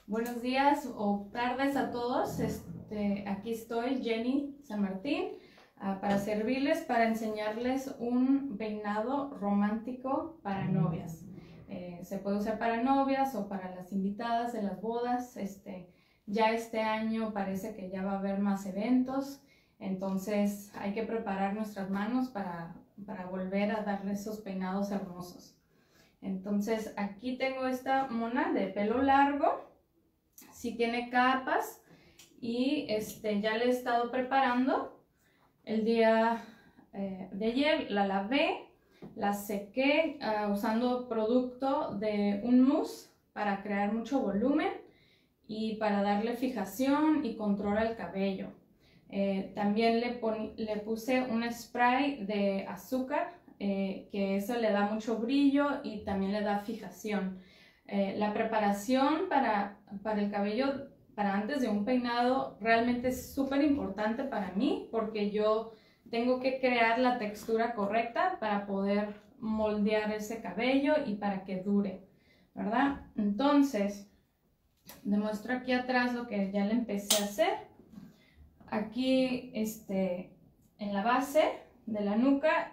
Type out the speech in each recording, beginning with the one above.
Buenos días o tardes a todos. Aquí estoy, Jenny San Martín, para servirles, para enseñarles un peinado romántico para novias. Se puede usar para novias o para las invitadas de las bodas. Ya este año parece que ya va a haber más eventos, entonces hay que preparar nuestras manos para volver a darle esos peinados hermosos. Entonces aquí tengo esta mona de pelo largo. Sí tiene capas y ya la he estado preparando. El día de ayer la lavé, la sequé usando producto de un mousse para crear mucho volumen y para darle fijación y control al cabello. También le puse un spray de azúcar, que eso le da mucho brillo y también le da fijación. La preparación para el cabello, para antes de un peinado, realmente es súper importante para mí, porque yo tengo que crear la textura correcta para poder moldear ese cabello y para que dure, ¿verdad? Entonces, demuestro aquí atrás lo que ya le empecé a hacer. Aquí, en la base de la nuca,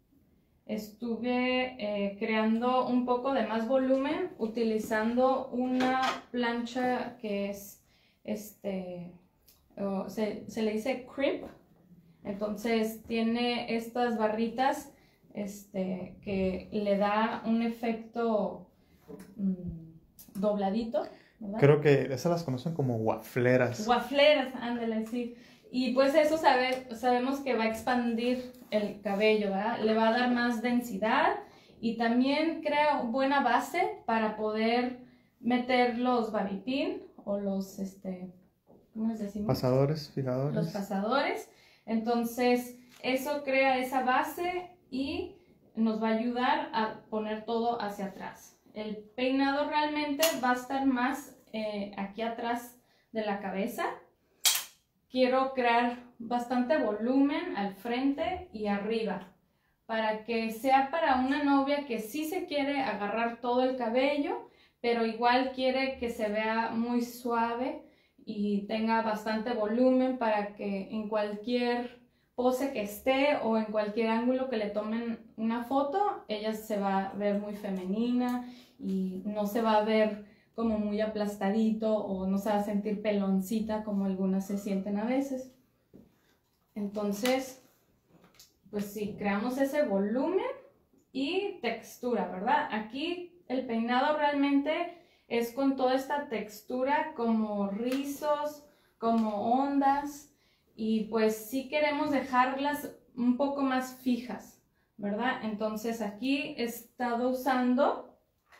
estuve creando un poco de más volumen utilizando una plancha que es, se le dice crimp. Entonces tiene estas barritas que le da un efecto dobladito, ¿verdad? Creo que esas las conocen como wafleras. Wafleras, ándale, sí. Y pues eso sabemos que va a expandir el cabello, ¿verdad? Le va a dar más densidad y también crea buena base para poder meter los bobby pin o los, ¿cómo les decimos? Pasadores, fijadores. Los pasadores. Entonces eso crea esa base y nos va a ayudar a poner todo hacia atrás. El peinado realmente va a estar más aquí atrás de la cabeza. Quiero crear bastante volumen al frente y arriba, para que sea para una novia que sí se quiere agarrar todo el cabello, pero igual quiere que se vea muy suave y tenga bastante volumen, para que en cualquier pose que esté o en cualquier ángulo que le tomen una foto, ella se va a ver muy femenina y no se va a ver como muy aplastadito o no se va a sentir peloncita como algunas se sienten a veces. Entonces, pues sí, creamos ese volumen y textura, ¿verdad? Aquí el peinado realmente es con toda esta textura como rizos, como ondas, y pues sí queremos dejarlas un poco más fijas, ¿verdad? Entonces aquí he estado usando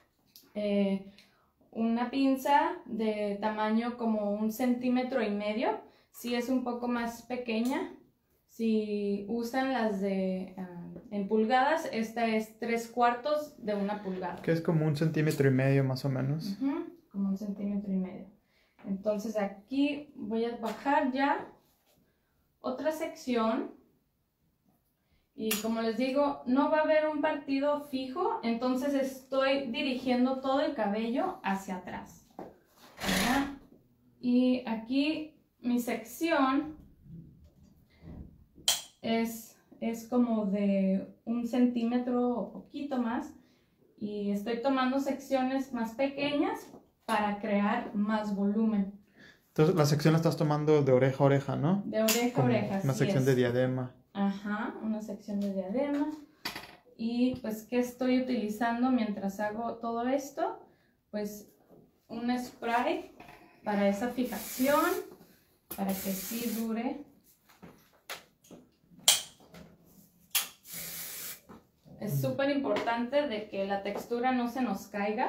una pinza de tamaño como 1,5 centímetros. Si es un poco más pequeña. Si usan las de en pulgadas, esta es 3/4 de una pulgada. Que es como 1,5 centímetros más o menos. Como 1,5 centímetros. Entonces aquí voy a bajar ya otra sección. Y como les digo, no va a haber un partido fijo, entonces estoy dirigiendo todo el cabello hacia atrás, ¿verdad? Y aquí mi sección es como de 1 centímetro o poquito más, y estoy tomando secciones más pequeñas para crear más volumen. Entonces la sección la estás tomando de oreja a oreja, ¿no? De oreja a oreja, una sección de diadema. Ajá, una sección de diadema. Y pues, ¿qué estoy utilizando mientras hago todo esto? Pues un spray para esa fijación, para que sí dure. Es súper importante de que la textura no se nos caiga,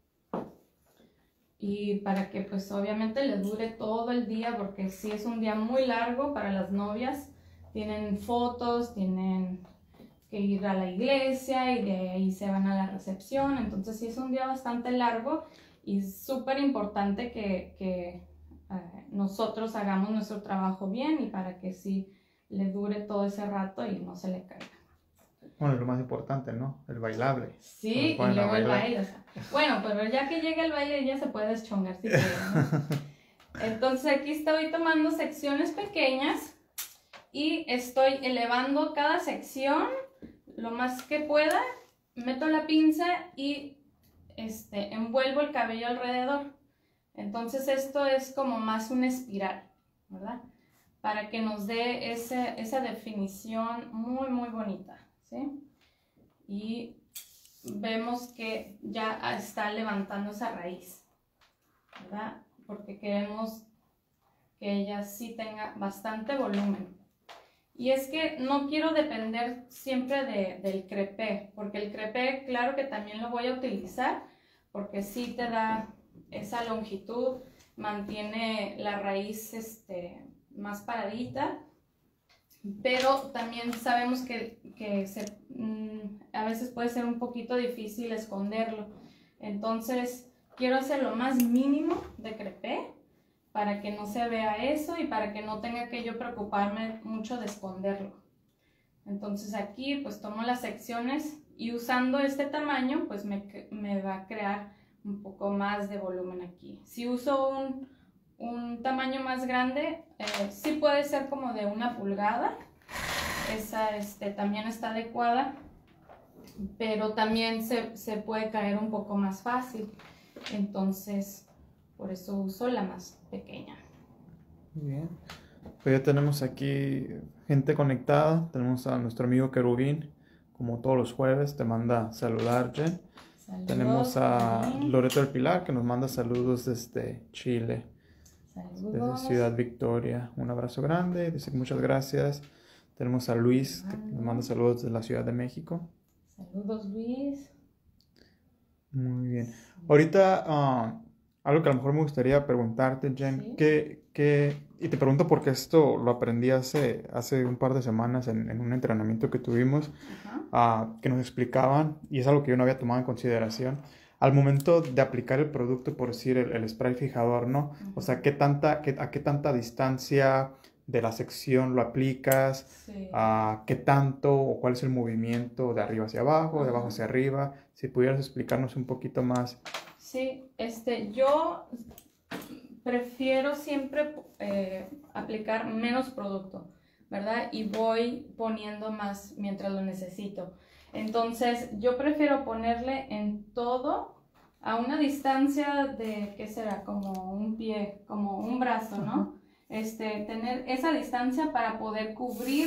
y para que pues obviamente le dure todo el día, porque sí es un día muy largo para las novias. Tienen fotos, tienen que ir a la iglesia y de ahí se van a la recepción. Entonces sí es un día bastante largo y súper importante que nosotros hagamos nuestro trabajo bien y para que sí le dure todo ese rato y no se le caiga. Bueno, lo más importante, ¿no? El bailable. Sí, y Ponen a luego el bailar. baile. O sea, bueno, pero ya que llega el baile ella se puede deschongar si quiere, ¿no? Entonces aquí estoy tomando secciones pequeñas y estoy elevando cada sección lo más que pueda. Meto la pinza y envuelvo el cabello alrededor. Entonces esto es como más una espiral, ¿verdad? Para que nos dé esa definición muy, muy bonita, ¿sí? Y vemos que ya está levantando esa raíz, ¿verdad? Porque queremos que ella sí tenga bastante volumen. Y es que no quiero depender siempre del crepé, porque el crepé, claro que también lo voy a utilizar, porque sí te da esa longitud, mantiene la raíz más paradita, pero también sabemos que a veces puede ser un poquito difícil esconderlo. Entonces quiero hacer lo más mínimo de crepé para que no se vea eso y para que no tenga que yo preocuparme mucho de esconderlo. Entonces aquí pues tomo las secciones y usando este tamaño pues me va a crear un poco más de volumen aquí. Si uso un tamaño más grande, sí puede ser como de 1 pulgada. Esa también está adecuada, pero también se puede caer un poco más fácil. Entonces, por eso uso la más pequeña. Muy bien. Pues ya tenemos aquí gente conectada. Tenemos a nuestro amigo Querubín, como todos los jueves, te manda saludar, Jen. Saludos, Tenemos a Querubín. Loreto del Pilar, que nos manda saludos desde Chile, desde Saludos. Ciudad Victoria. Un abrazo grande, dice que muchas gracias. Tenemos a Luis, que nos manda saludos desde la Ciudad de México. Saludos, Luis. Muy bien. Ahorita, algo que a lo mejor me gustaría preguntarte, Jen, Sí. y te pregunto porque esto lo aprendí hace un par de semanas en un entrenamiento que tuvimos, que nos explicaban, y es algo que yo no había tomado en consideración, al momento de aplicar el producto, por decir, el spray fijador, ¿no? O sea, a qué tanta distancia de la sección lo aplicas, Sí. qué tanto o cuál es el movimiento de arriba hacia abajo, de abajo hacia arriba. Si pudieras explicarnos un poquito más. Sí, yo prefiero siempre aplicar menos producto, ¿verdad? Y voy poniendo más mientras lo necesito. Entonces, yo prefiero ponerle en todo a una distancia de, ¿qué será? Como un pie, como un brazo, ¿no? Tener esa distancia para poder cubrir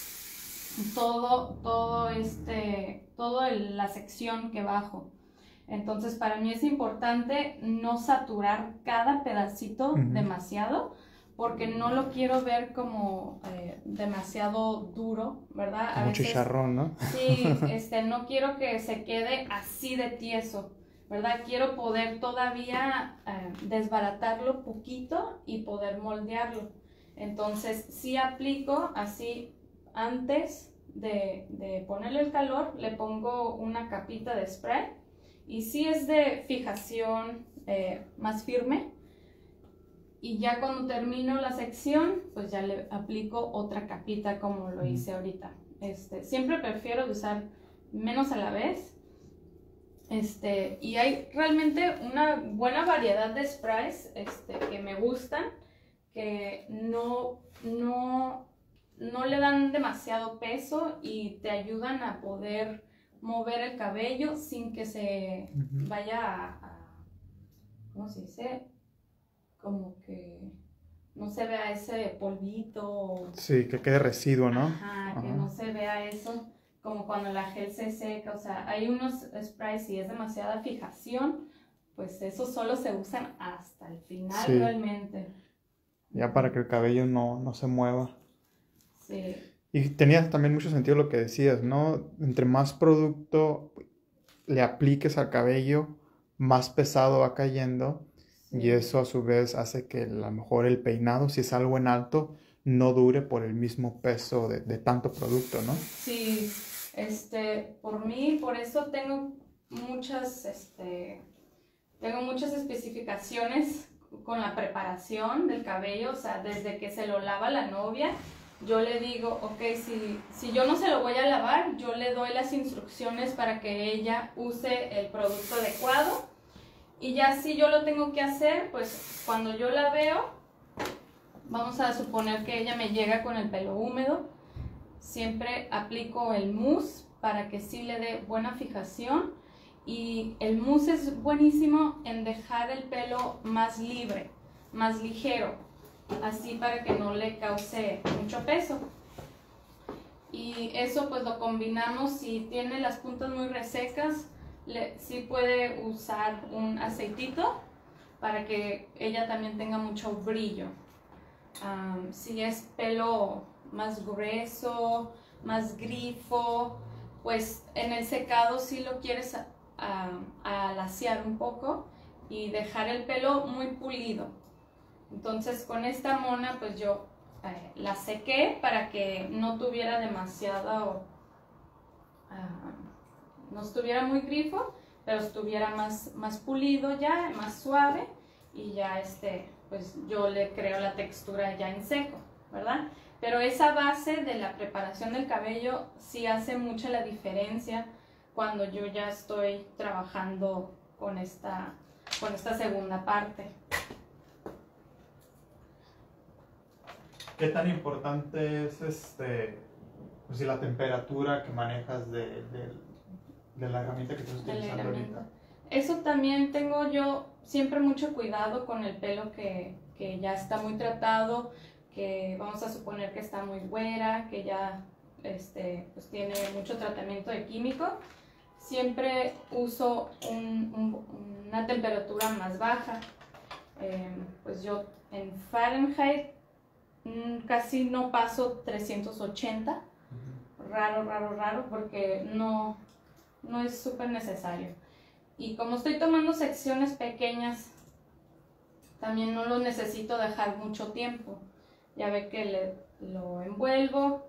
toda la sección que bajo. Entonces para mí es importante no saturar cada pedacito demasiado, porque no lo quiero ver como demasiado duro, ¿verdad? A veces, chicharrón, ¿no? Sí, no quiero que se quede así de tieso, ¿verdad? Quiero poder todavía desbaratarlo poquito y poder moldearlo. Entonces sí aplico así antes de ponerle el calor, le pongo una capita de spray. Y si es de fijación más firme, y ya cuando termino la sección, pues ya le aplico otra capita como lo hice ahorita. Siempre prefiero usar menos a la vez. Y hay realmente una buena variedad de sprays que me gustan, que no le dan demasiado peso y te ayudan a poder mover el cabello sin que se vaya ¿cómo se dice? Como que no se vea ese polvito. Sí, que quede residuo, ¿no? Ajá, que no se vea eso, como cuando la gel se seca. O sea, hay unos sprays, si es demasiada fijación, pues esos solo se usan hasta el final realmente. Ya para que el cabello no se mueva. Sí. Y tenía también mucho sentido lo que decías, ¿no? Entre más producto le apliques al cabello, más pesado va cayendo. Sí. Y eso a su vez hace que a lo mejor el peinado, si es algo en alto, no dure por el mismo peso de tanto producto, ¿no? Sí, por mí, por eso tengo muchas especificaciones con la preparación del cabello, o sea, desde que se lo lava la novia, yo le digo, ok, si yo no se lo voy a lavar, yo le doy las instrucciones para que ella use el producto adecuado. Y ya si yo lo tengo que hacer, pues cuando yo la veo, vamos a suponer que ella me llega con el pelo húmedo, siempre aplico el mousse para que sí le dé buena fijación. Y el mousse es buenísimo en dejar el pelo más libre, más ligero, así para que no le cause mucho peso. Y eso pues lo combinamos, si tiene las puntas muy resecas, sí puede usar un aceitito para que ella también tenga mucho brillo. Si es pelo más grueso, más grifo, pues en el secado sí lo quieres alaciar un poco y dejar el pelo muy pulido. Entonces con esta mona pues yo la sequé para que no tuviera demasiado, no estuviera muy grifo, pero estuviera más pulido ya, más suave, y ya pues yo le creo la textura ya en seco, ¿verdad? Pero esa base de la preparación del cabello sí hace mucha la diferencia cuando yo ya estoy trabajando con esta segunda parte. ¿Qué tan importante es pues, si la temperatura que manejas de la herramienta que estás utilizando ahorita? Eso también tengo yo siempre mucho cuidado con el pelo que ya está muy tratado, que vamos a suponer que está muy güera, que ya pues tiene mucho tratamiento de químico. Siempre uso una temperatura más baja. Pues yo en Fahrenheit casi no paso 380. Raro, porque no es súper necesario. Y como estoy tomando secciones pequeñas, también no lo necesito dejar mucho tiempo. Ya ve que lo envuelvo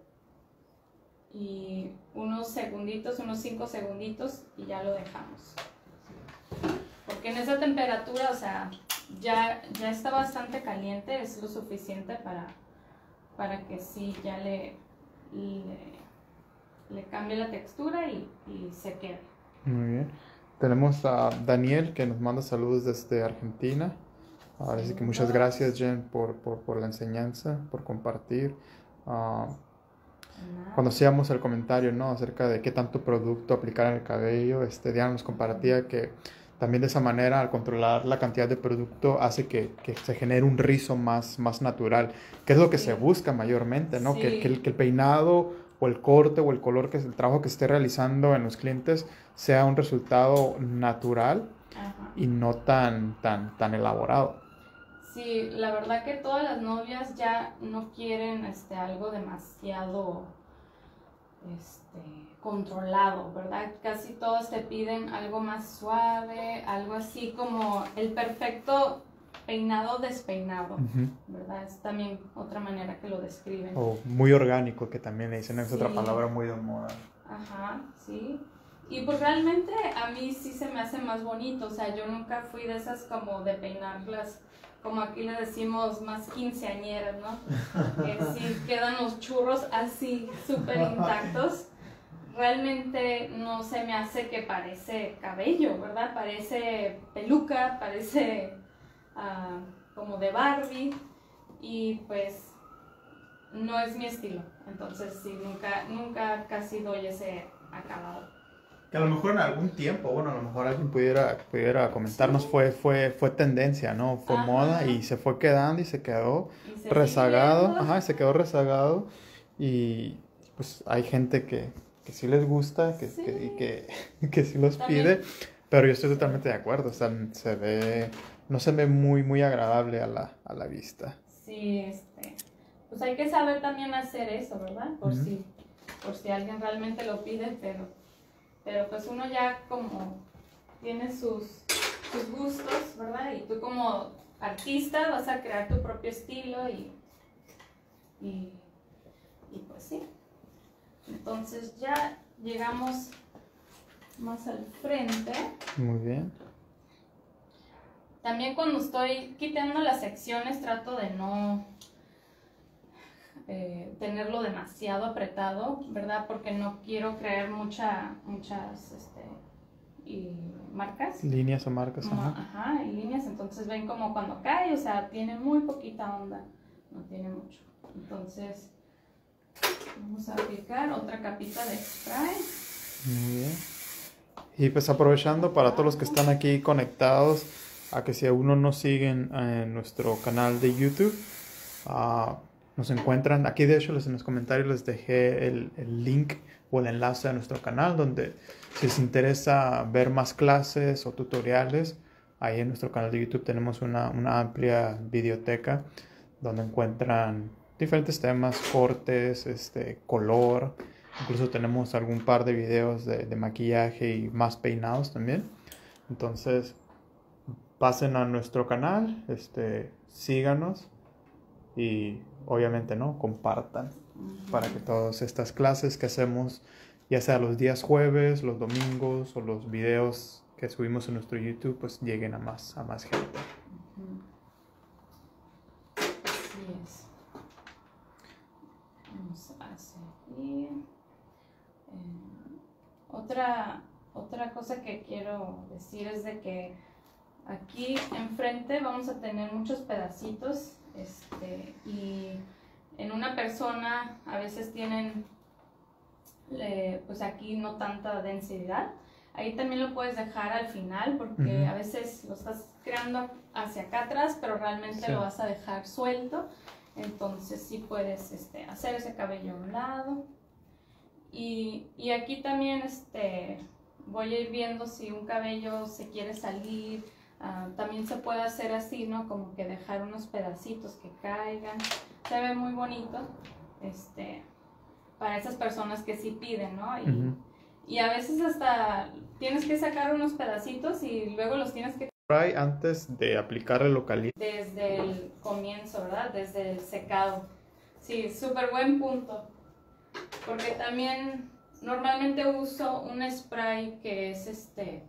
y unos 5 segunditos y ya lo dejamos. Porque en esa temperatura, o sea, ya está bastante caliente, es lo suficiente para que sí ya le cambie la textura y se quede. Muy bien. Tenemos a Daniel que nos manda saludos desde Argentina. Ahora sí que muchas gracias, Jen, por la enseñanza, por compartir. Cuando hacíamos el comentario, ¿no?, acerca de qué tanto producto aplicar en el cabello, Diana nos compartía que también de esa manera, al controlar la cantidad de producto, hace que se genere un rizo más natural, que es lo que se busca mayormente, ¿no? Sí. Que el peinado o el corte o el color, que es el trabajo que se esté realizando en los clientes, sea un resultado natural. Ajá. Y no tan elaborado. Sí, la verdad que todas las novias ya no quieren algo demasiado controlado, ¿verdad? Casi todas te piden algo más suave, algo así como el perfecto peinado despeinado, ¿verdad? Es también otra manera que lo describen. O muy orgánico, que también le dicen, es otra palabra muy de moda. Ajá, sí. Y pues realmente a mí sí se me hace más bonito, o sea, yo nunca fui de esas como de peinarlas, como aquí le decimos, más quinceañeras, ¿no? Que sí quedan los churros así, súper intactos. Realmente no se me hace que parece cabello, ¿verdad? Parece peluca, parece como de Barbie, y pues no es mi estilo. Entonces sí, nunca casi doy ese acabado. Que a lo mejor en algún tiempo, bueno, a lo mejor alguien pudiera comentarnos, sí, fue tendencia, ¿no? Fue moda y se fue quedando y se quedó rezagado. Ajá, se quedó rezagado. Y pues hay gente que sí les gusta, que sí los pide, pero yo estoy totalmente de acuerdo. O sea, no se ve muy agradable a la vista. Sí, pues hay que saber también hacer eso, ¿verdad? Por si alguien realmente lo pide, pero pues uno ya como tiene sus gustos, ¿verdad? Y tú como artista vas a crear tu propio estilo y pues sí. Entonces ya llegamos más al frente. Muy bien. También cuando estoy quitando las secciones trato de tenerlo demasiado apretado, ¿verdad? Porque no quiero crear muchas marcas. Líneas o marcas. Ajá, y líneas, entonces ven como cuando cae, o sea, tiene muy poquita onda, no tiene mucho. Entonces, vamos a aplicar otra capita de spray. Muy bien. Y pues aprovechando para todos los que están aquí conectados, a que si aún no nos siguen en nuestro canal de YouTube, nos encuentran, aquí de hecho en los comentarios les dejé el link o el enlace a nuestro canal, donde si les interesa ver más clases o tutoriales, ahí en nuestro canal de YouTube tenemos una amplia videoteca donde encuentran diferentes temas, cortes, color, incluso tenemos algún par de videos de maquillaje y más peinados también. Entonces pasen a nuestro canal, síganos y obviamente compartan para que todas estas clases que hacemos, ya sea los días jueves, los domingos o los videos que subimos en nuestro YouTube, pues lleguen a más gente. Así es. Vamos a seguir. Otra cosa que quiero decir es de que aquí enfrente vamos a tener muchos pedacitos, y en una persona a veces tienen pues aquí no tanta densidad. Ahí también lo puedes dejar al final porque a veces lo estás creando hacia acá atrás, pero realmente lo vas a dejar suelto. Entonces sí puedes hacer ese cabello a un lado. Y aquí también voy a ir viendo si un cabello se quiere salir. También se puede hacer así, ¿no? Como que dejar unos pedacitos que caigan. Se ve muy bonito para esas personas que sí piden, ¿no? Y a veces hasta tienes que sacar unos pedacitos y luego los tienes que... Antes de aplicar el localiza. Desde el comienzo, ¿verdad? Desde el secado. Sí, súper buen punto. Porque también normalmente uso un spray que es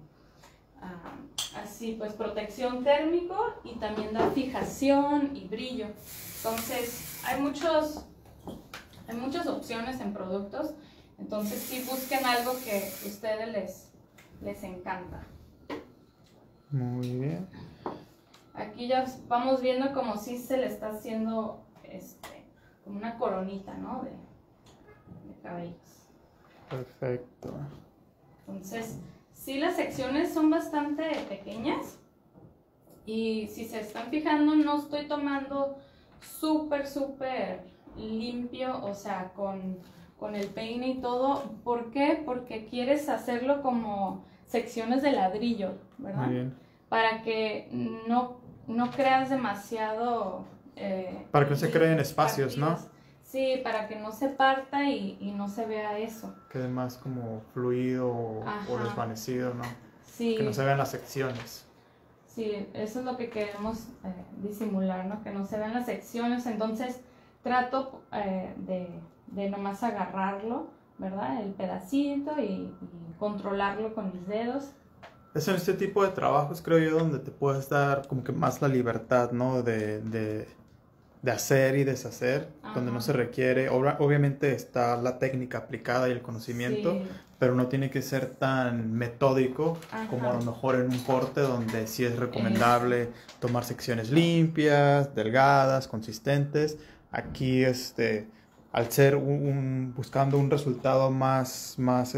así pues protección térmico y también da fijación y brillo. Entonces hay muchas opciones en productos. Entonces sí busquen algo que a ustedes les encanta. Muy bien. Aquí ya vamos viendo como si se le está haciendo como una coronita, ¿no? De cabellos. Perfecto. Entonces, sí, las secciones son bastante pequeñas y si se están fijando no estoy tomando súper limpio, o sea, con el peine y todo. ¿Por qué? Porque quieres hacerlo como secciones de ladrillo, ¿verdad? Muy bien. Para que no creas demasiado... para que no se creen espacios, partidos. ¿no? Sí, para que no se parta y no se vea eso. Quede más como fluido o desvanecido, ¿no? Sí. Que no se vean las secciones. Sí, eso es lo que queremos disimular, ¿no? Que no se vean las secciones. Entonces trato de nomás agarrarlo, ¿verdad? El pedacito y controlarlo con mis dedos. Es en este tipo de trabajos, creo yo, donde te puedes dar como que más la libertad, ¿no? De hacer y deshacer, donde no se requiere, obviamente está la técnica aplicada y el conocimiento, pero no tiene que ser tan metódico como a lo mejor en un corte donde sí es recomendable tomar secciones limpias, delgadas, consistentes. Aquí al ser buscando un resultado más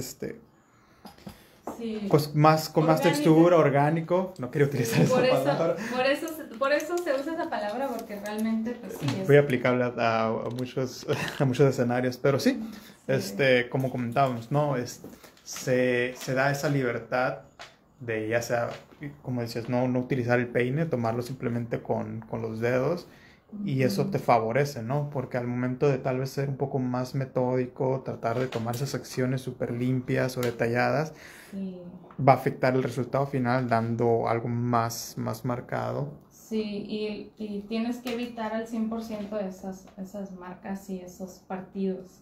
pues más con más textura, orgánico, no quiero utilizar esa palabra. Por eso se usa esa palabra, porque realmente pues sí es muy aplicable a muchos escenarios, pero sí, como comentábamos, ¿no? Se da esa libertad de, ya sea, como decías, no utilizar el peine, tomarlo simplemente con los dedos. Y eso te favorece, ¿no? Porque al momento de tal vez ser un poco más metódico, tratar de tomar esas secciones súper limpias o detalladas, va a afectar el resultado final dando algo más marcado. Sí, y tienes que evitar al 100% esas marcas y esos partidos.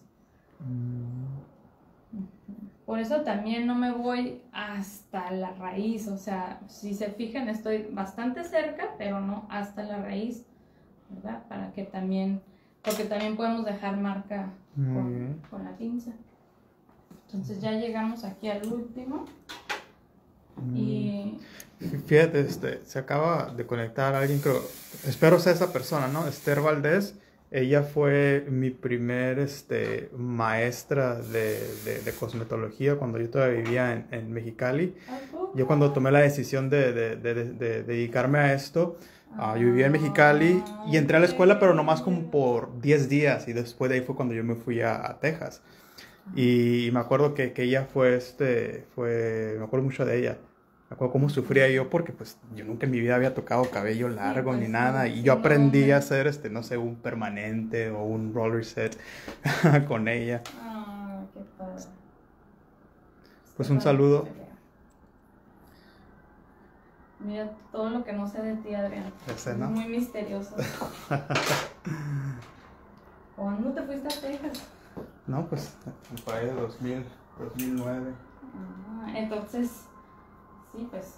Por eso también no me voy hasta la raíz, o sea, si se fijan estoy bastante cerca, pero no hasta la raíz, ¿verdad? Para que también porque también podemos dejar marca con la pinza. Entonces ya llegamos aquí al último. Y fíjate, se acaba de conectar alguien, creo, espero sea esa persona, ¿no? Esther Valdés. Ella fue mi primer maestra de cosmetología cuando yo todavía vivía en Mexicali. Yo cuando tomé la decisión de dedicarme a esto, yo vivía en Mexicali y entré a la escuela, pero nomás como por 10 días, y después de ahí fue cuando yo me fui a Texas. Y me acuerdo que ella me acuerdo mucho de ella. Me acuerdo cómo sufría yo porque pues yo nunca en mi vida había tocado cabello largo ni nada, y yo aprendí a hacer no sé, un permanente o un roller set con ella. Qué padre. Pues un saludo. Mira todo lo que no sé de ti, Adrián. Ese, ¿no? Muy misterioso. ¿Cuándo te fuiste a Texas? No, pues por ahí de 2009. Entonces, sí, pues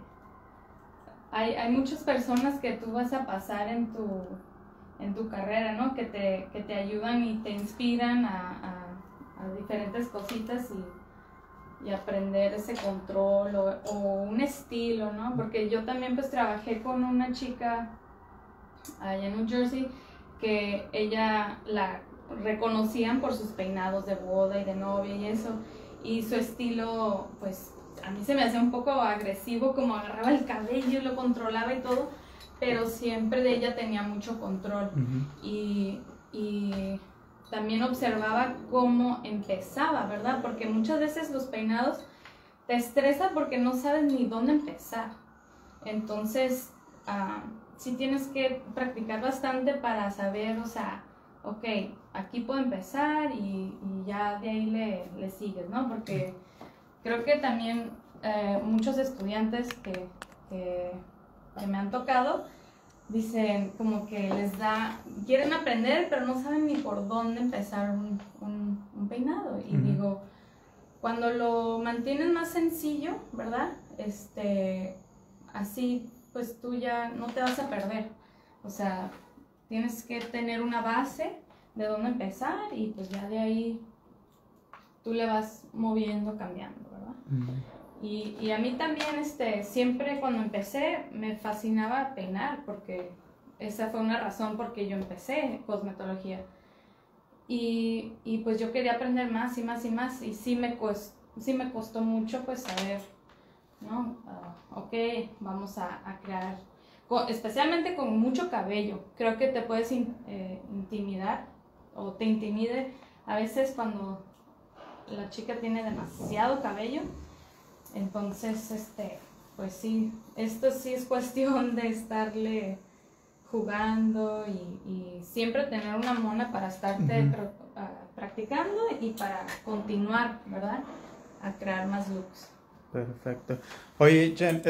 hay muchas personas que tú vas a pasar en tu carrera, ¿no? Que te ayudan y te inspiran a diferentes cositas y aprender ese control o un estilo, ¿no? Porque yo también pues trabajé con una chica allá en New Jersey que ella la reconocían por sus peinados de boda y de novia y eso, y su estilo pues a mí se me hacía un poco agresivo, como agarraba el cabello y lo controlaba y todo, pero siempre de ella tenía mucho control. Y también observaba cómo empezaba, ¿verdad? Porque muchas veces los peinados te estresan porque no sabes ni dónde empezar. Entonces, sí tienes que practicar bastante para saber, o sea, ok, aquí puedo empezar y ya de ahí le sigues, ¿no? Porque creo que también muchos estudiantes que me han tocado dicen como que quieren aprender, pero no saben ni por dónde empezar un peinado. Y digo, cuando lo mantienes más sencillo, ¿verdad? Así pues tú ya no te vas a perder. O sea, tienes que tener una base de dónde empezar y pues ya de ahí tú le vas moviendo, cambiando, ¿verdad? Y a mí también, siempre cuando empecé me fascinaba peinar, porque esa fue una razón por que yo empecé cosmetología. Y pues yo quería aprender más y más y más, y sí me costó mucho pues saber, ¿no? Ok, vamos a crear, especialmente con mucho cabello. Creo que te puedes intimidar o te intimide a veces cuando la chica tiene demasiado cabello. Entonces, pues sí, esto sí es cuestión de estarle jugando y siempre tener una mona para estarte practicando y para continuar, ¿verdad? A crear más looks. Perfecto. Oye, Jen,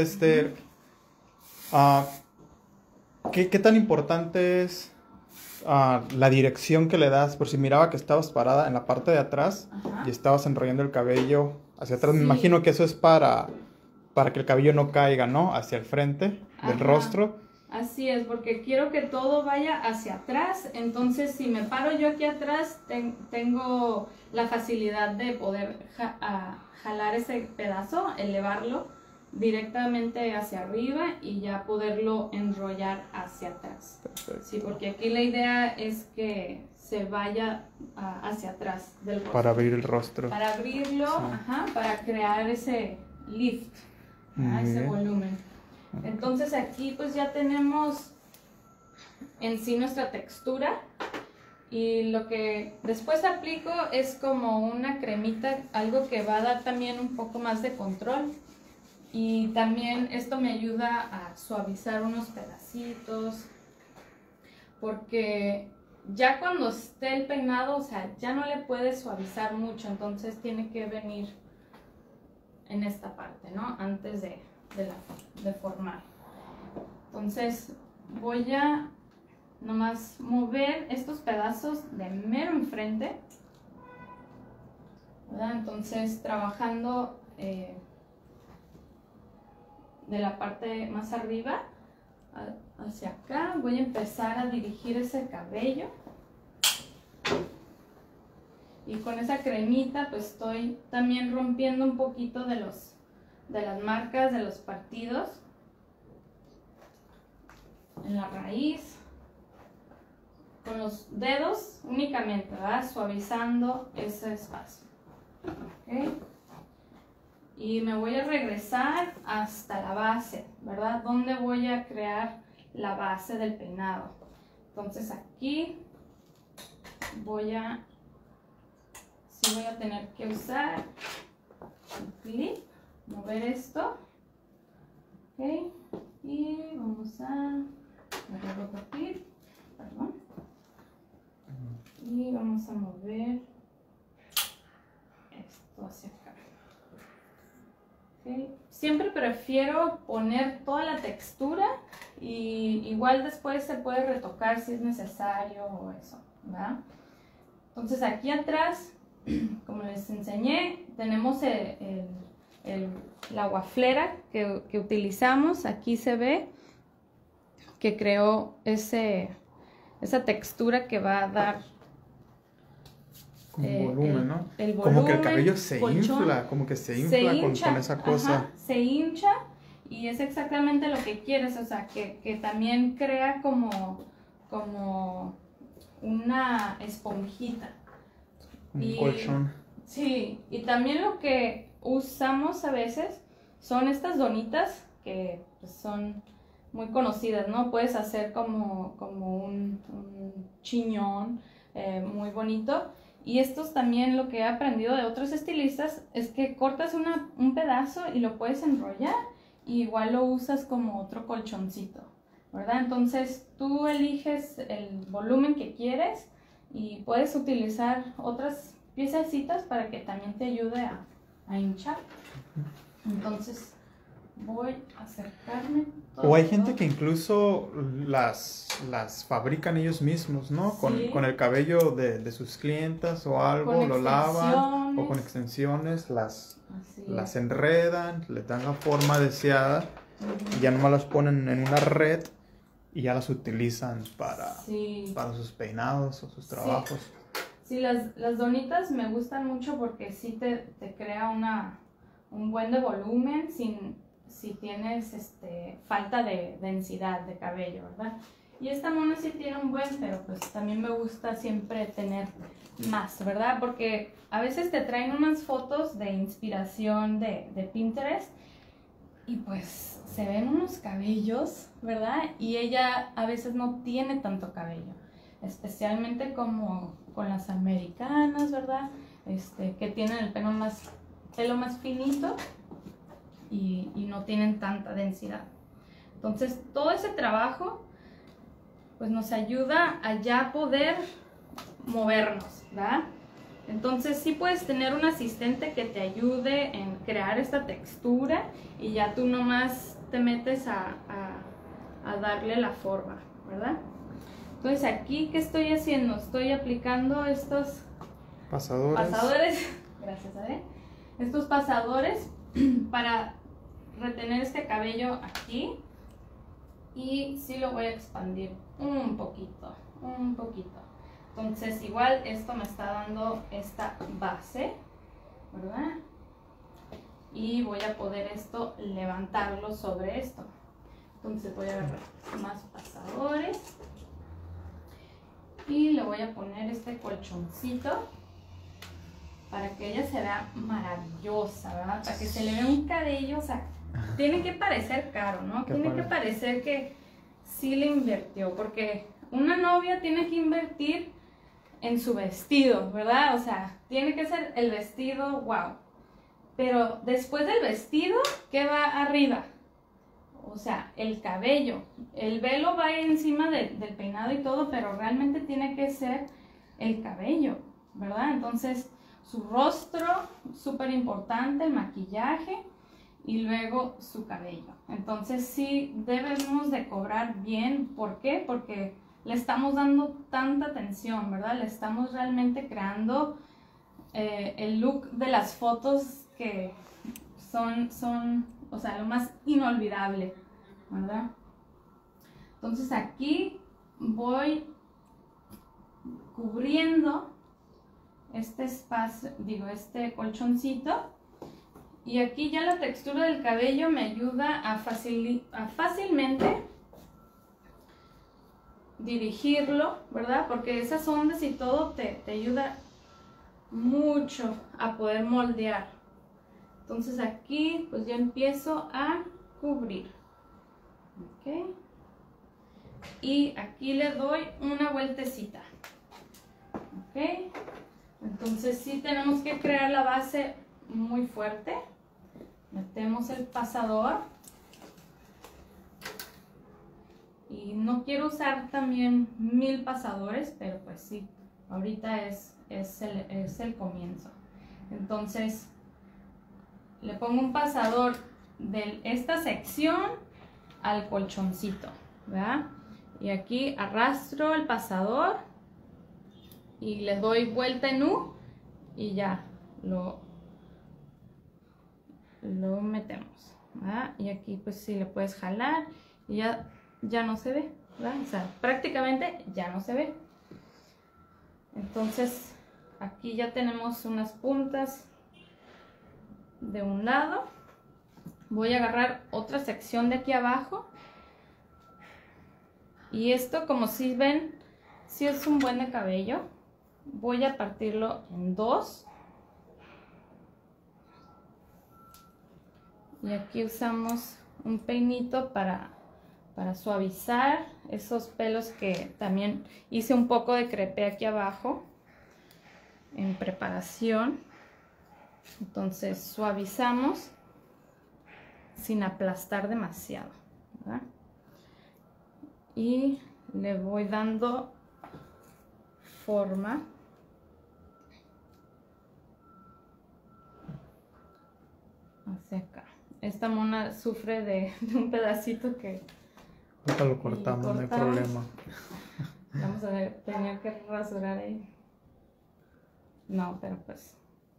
¿qué tan importante es la dirección que le das? Por si miraba que estabas parada en la parte de atrás y estabas enrollando el cabello hacia atrás. Me imagino que eso es para que el cabello no caiga, ¿no? Hacia el frente del rostro. Así es, porque quiero que todo vaya hacia atrás. Entonces, si me paro yo aquí atrás, tengo la facilidad de poder jalar ese pedazo, elevarlo directamente hacia arriba y ya poderlo enrollar hacia atrás. Perfecto. Sí, porque aquí la idea es que se vaya hacia atrás del rostro. Para abrir el rostro. Para abrirlo, para crear ese lift, ese volumen. Entonces aquí pues ya tenemos en sí nuestra textura, y lo que después aplico es como una cremita, algo que va a dar también un poco más de control, y también esto me ayuda a suavizar unos pedacitos, porque ya cuando esté el peinado, o sea, ya no le puedes suavizar mucho, entonces tiene que venir en esta parte, ¿no? Antes de formar. Entonces voy a nomás mover estos pedazos de mero enfrente, ¿verdad? Entonces trabajando de la parte más arriba hacia acá, voy a empezar a dirigir ese cabello Y con esa cremita pues estoy también rompiendo un poquito de las marcas, de los partidos en la raíz. Con los dedos únicamente, ¿verdad? Suavizando ese espacio. ¿Okay? Y me voy a regresar hasta la base, ¿verdad? ¿Dónde voy a crear la base del peinado? Entonces aquí voy a tener que usar un clip, mover esto. ¿Ok? Y vamos a repetir, perdón. Y vamos a mover esto hacia acá. ¿Okay? Siempre prefiero poner toda la textura y igual después se puede retocar si es necesario o eso, ¿verdad? Entonces aquí atrás, como les enseñé, tenemos la guaflera que utilizamos. Aquí se ve que creó esa textura que va a dar como volumen, ¿no? El volumen, como que el cabello se colchón, infla, como que se infla con esa cosa. Ajá, se hincha y es exactamente lo que quieres, o sea, que también crea como una esponjita. Un colchón. Sí, y también lo que usamos a veces son estas donitas que pues, son muy conocidas, ¿no? Puedes hacer como un chiñón muy bonito. Y estos también, lo que he aprendido de otros estilistas es que cortas un pedazo y lo puedes enrollar y igual lo usas como otro colchoncito, ¿verdad? Entonces tú eliges el volumen que quieres y puedes utilizar otras piececitas para que también te ayude a hinchar. Entonces voy a acercarme. O hay gente que incluso las fabrican ellos mismos, ¿no? Sí. Con el cabello de sus clientas o algo, lo lavan o con extensiones, las enredan, les dan la forma deseada y ya nomás las ponen en una red y ya las utilizan para sus peinados o sus trabajos. Sí, las donitas me gustan mucho porque sí te crea un buen de volumen si tienes falta de densidad de cabello, ¿verdad? Y esta mona sí tiene un buen, pero pues también me gusta siempre tener más, ¿verdad? Porque a veces te traen unas fotos de inspiración de Pinterest y pues se ven unos cabellos, ¿verdad? Y ella a veces no tiene tanto cabello, especialmente como con las americanas, ¿verdad? Que tienen el pelo más finito y no tienen tanta densidad. Entonces todo ese trabajo pues nos ayuda a ya poder movernos, ¿verdad? Entonces sí puedes tener un asistente que te ayude en crear esta textura y ya tú nomás te metes a darle la forma, ¿verdad? Entonces aquí, ¿qué estoy haciendo? Estoy aplicando estos pasadores. Gracias, ¿eh? Estos pasadores para retener este cabello aquí y sí lo voy a expandir un poquito. Entonces igual esto me está dando esta base, ¿verdad? Y voy a poder levantarlo sobre esto. Entonces voy a agarrar más pasadores y le voy a poner este colchoncito para que ella se vea maravillosa, ¿verdad? Para que se le vea un cabello, o sea, tiene que parecer caro, ¿no? Tiene que parecer que sí le invirtió, porque una novia tiene que invertir en su vestido, ¿verdad? O sea, tiene que ser el vestido, wow. Pero después del vestido, ¿qué va arriba? O sea, el cabello. El velo va encima del peinado y todo, pero realmente tiene que ser el cabello, ¿verdad? Entonces, su rostro, súper importante, el maquillaje y luego su cabello. Entonces sí debemos de cobrar bien. ¿Por qué? Porque le estamos dando tanta atención, ¿verdad? Le estamos realmente creando el look de las fotos que son, o sea, lo más inolvidable, ¿verdad? Entonces aquí voy cubriendo este colchoncito. Y aquí ya la textura del cabello me ayuda a fácilmente dirigirlo, ¿verdad? Porque esas ondas y todo te ayuda mucho a poder moldear. Entonces aquí pues ya empiezo a cubrir. ¿Ok? Y aquí le doy una vueltecita. ¿Ok? Entonces sí tenemos que crear la base muy fuerte. Metemos el pasador. Y no quiero usar también 1000 pasadores, pero pues sí, ahorita es el comienzo. Entonces le pongo un pasador de esta sección al colchoncito, ¿verdad? Y aquí arrastro el pasador y le doy vuelta en U y ya lo metemos, ¿verdad? Y aquí pues sí le puedes jalar y ya no se ve, ¿verdad? O sea, prácticamente ya no se ve. Entonces aquí ya tenemos unas puntas de un lado. Voy a agarrar otra sección de aquí abajo. Y esto, como si ven, si es un buen de cabello. Voy a partirlo en dos. Y aquí usamos un peinito para suavizar esos pelos que también hice un poco de crepé aquí abajo en preparación. Entonces suavizamos sin aplastar demasiado, ¿verdad? Y le voy dando forma. Hacia acá. Esta mona sufre de un pedacito que... Ahorita lo cortamos, no hay problema. Vamos a ver, tenía que rasurar ahí. No, pero pues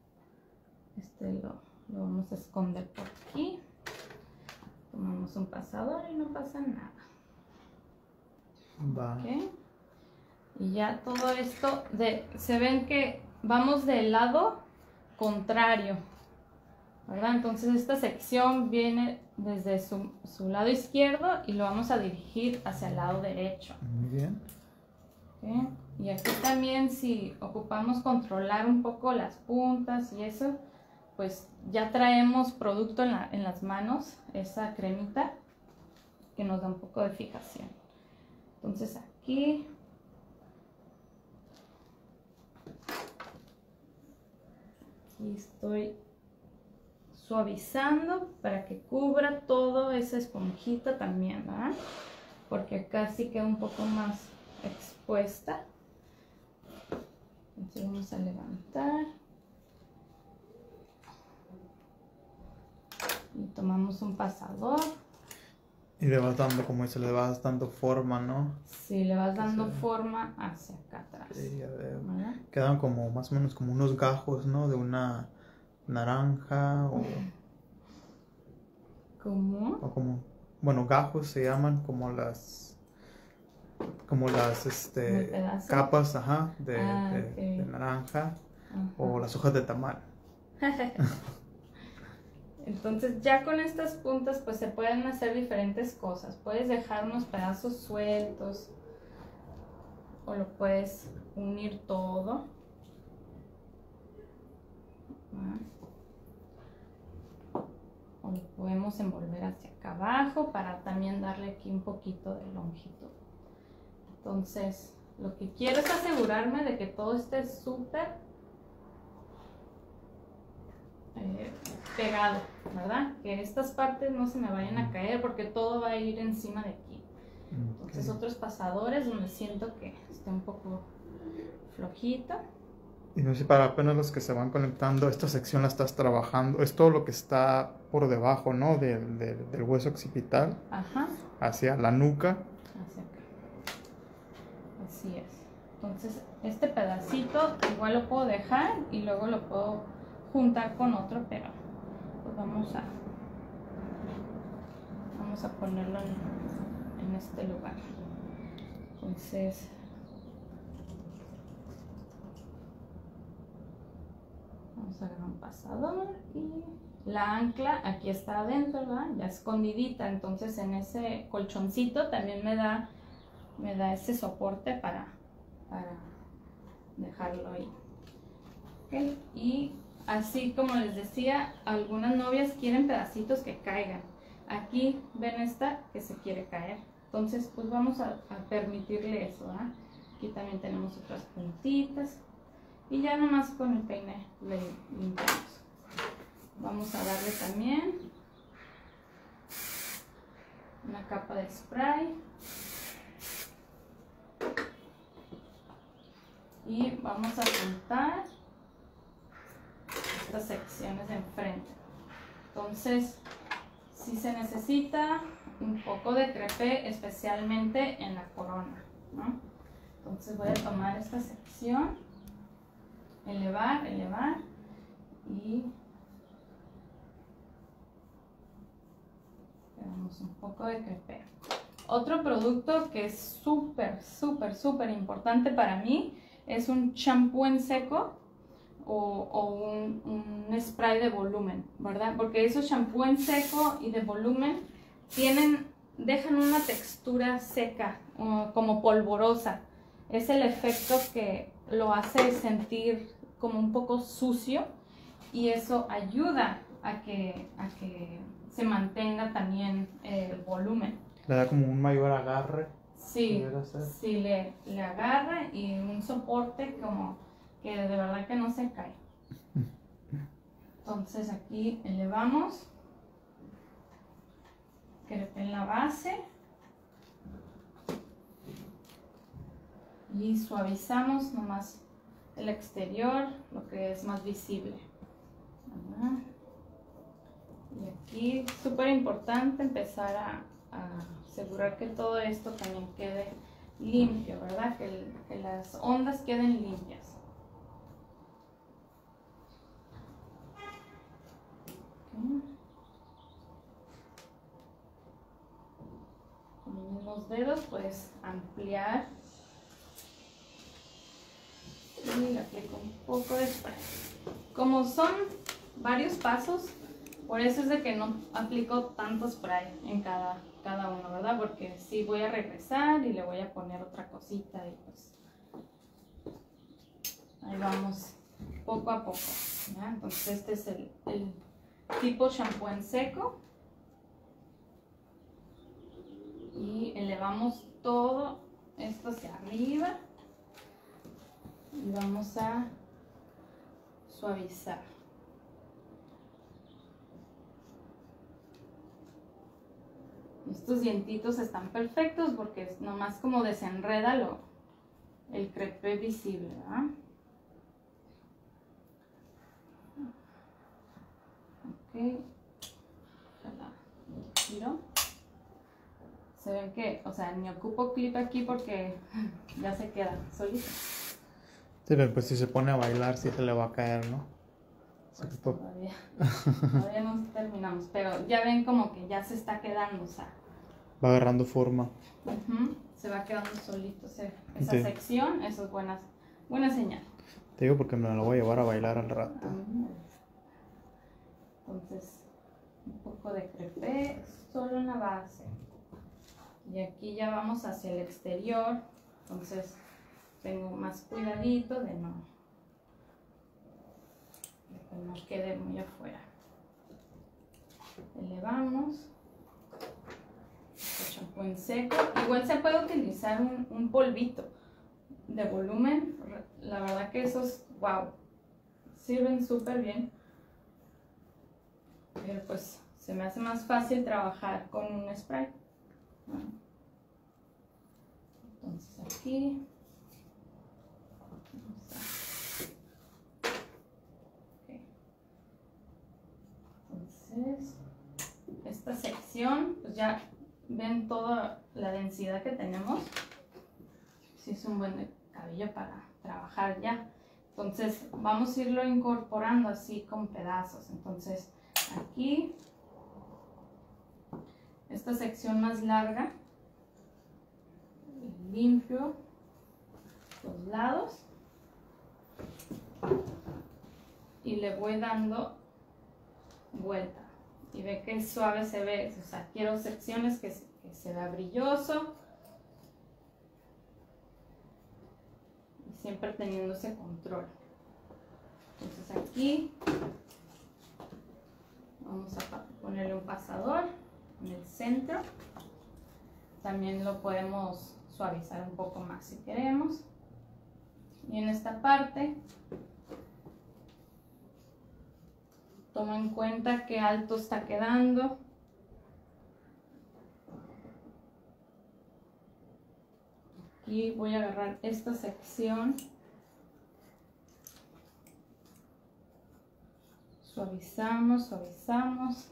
lo vamos a esconder por aquí. Tomamos un pasador y no pasa nada. Va. ¿Okay? Y ya todo esto, se ven que vamos del lado contrario, ¿verdad? Entonces esta sección viene desde su lado izquierdo y lo vamos a dirigir hacia el lado derecho. Muy bien. ¿Okay? Y aquí también, si ocupamos controlar un poco las puntas y eso, pues ya traemos producto en las manos, esa cremita que nos da un poco de fijación. Entonces aquí estoy suavizando para que cubra toda esa esponjita también, ¿verdad? Porque acá sí queda un poco más expuesta. Entonces vamos a levantar y tomamos un pasador y le vas dando, como dice, le vas dando forma, ¿no? Sí, le vas dando forma hacia acá atrás. Sí, ya veo. ¿Verdad? Quedan como más o menos como unos gajos, ¿no? De una naranja o... ¿Cómo? O como, bueno, gajos se llaman como las capas, ajá, de naranja. Ajá. O las hojas de tamal. Entonces ya con estas puntas pues se pueden hacer diferentes cosas. Puedes dejar unos pedazos sueltos o lo puedes unir todo. O lo podemos envolver hacia acá abajo para también darle aquí un poquito de longitud. Entonces lo que quiero es asegurarme de que todo esté súper pegado, ¿verdad? Que estas partes no se me vayan a caer porque todo va a ir encima de aquí. Entonces otros pasadores donde siento que está un poco flojito. Y no sé, para apenas los que se van conectando, esta sección la estás trabajando, es todo lo que está por debajo, ¿no? Del hueso occipital. Ajá. Hacia la nuca. Hacia acá. Así es. Entonces este pedacito igual lo puedo dejar y luego lo puedo juntar con otro, pero pues vamos a ponerlo en este lugar. Entonces Vamos a agarrar un pasador y la ancla aquí está adentro, ¿verdad? Ya escondidita, entonces en ese colchoncito también me da ese soporte para dejarlo ahí. ¿Okay? Y así como les decía, algunas novias quieren pedacitos que caigan. Aquí ven esta que se quiere caer, entonces pues vamos a permitirle eso, ¿verdad? Aquí también tenemos otras puntitas y ya nomás con el peine le limpiamos. Vamos a darle también una capa de spray y vamos a juntar estas secciones de enfrente. Entonces si se necesita un poco de crepé, especialmente en la corona, ¿no? Entonces voy a tomar esta sección, elevar y tenemos un poco de crepé. Otro producto que es súper importante para mí es un champú en seco o un spray de volumen, ¿verdad? Porque esos champú en seco y de volumen dejan una textura seca, como polvorosa. Es el efecto que lo hace sentir como un poco sucio y eso ayuda a que se mantenga también el volumen. Le da como un mayor agarre. Sí, le agarra y un soporte como que de verdad que no se cae. Entonces aquí elevamos, crepé en la base y suavizamos nomás el exterior, lo que es más visible. Y aquí súper importante empezar a asegurar que todo esto también quede limpio, ¿verdad? Que las ondas queden limpias. Con los dedos puedes ampliar y le aplico un poco de spray. Como son varios pasos, por eso es de que no aplico tanto spray en cada uno, ¿verdad? Porque sí voy a regresar y le voy a poner otra cosita y pues ahí vamos poco a poco, ¿ya? Entonces este es el tipo shampoo en seco y elevamos todo esto hacia arriba y vamos a suavizar. Estos dientitos están perfectos porque es nomás como desenreda el crepé visible, ¿verdad? Ok, giro. Se ven que, o sea, ni ocupo clip aquí porque ya se queda solito. Sí, pero pues si se pone a bailar sí se le va a caer, ¿no? Pues todavía no terminamos, pero ya ven como que ya se está quedando, o sea. Va agarrando forma. Se va quedando solito esa sección, eso es buena señal. Te digo porque me lo voy a llevar a bailar al rato. Entonces, un poco de crepé solo en la base. Y aquí ya vamos hacia el exterior, entonces tengo más cuidadito de que no quede muy afuera. Elevamos. Champú en seco. Igual se puede utilizar un polvito de volumen. La verdad que esos, wow, sirven súper bien. Pero pues se me hace más fácil trabajar con un spray. Entonces aquí entonces esta sección pues ya ven toda la densidad que tenemos. Sí, es un buen cabello para trabajar ya. Entonces vamos a irlo incorporando así con pedazos. Entonces aquí esta sección más larga, limpio los lados y le voy dando vuelta. Y ve que suave se ve, o sea, quiero secciones que se vea brilloso. Y siempre teniendo ese control. Entonces aquí vamos a ponerle un pasador en el centro. También lo podemos suavizar un poco más si queremos. Y en esta parte tomo en cuenta qué alto está quedando. Aquí voy a agarrar esta sección. Suavizamos, suavizamos.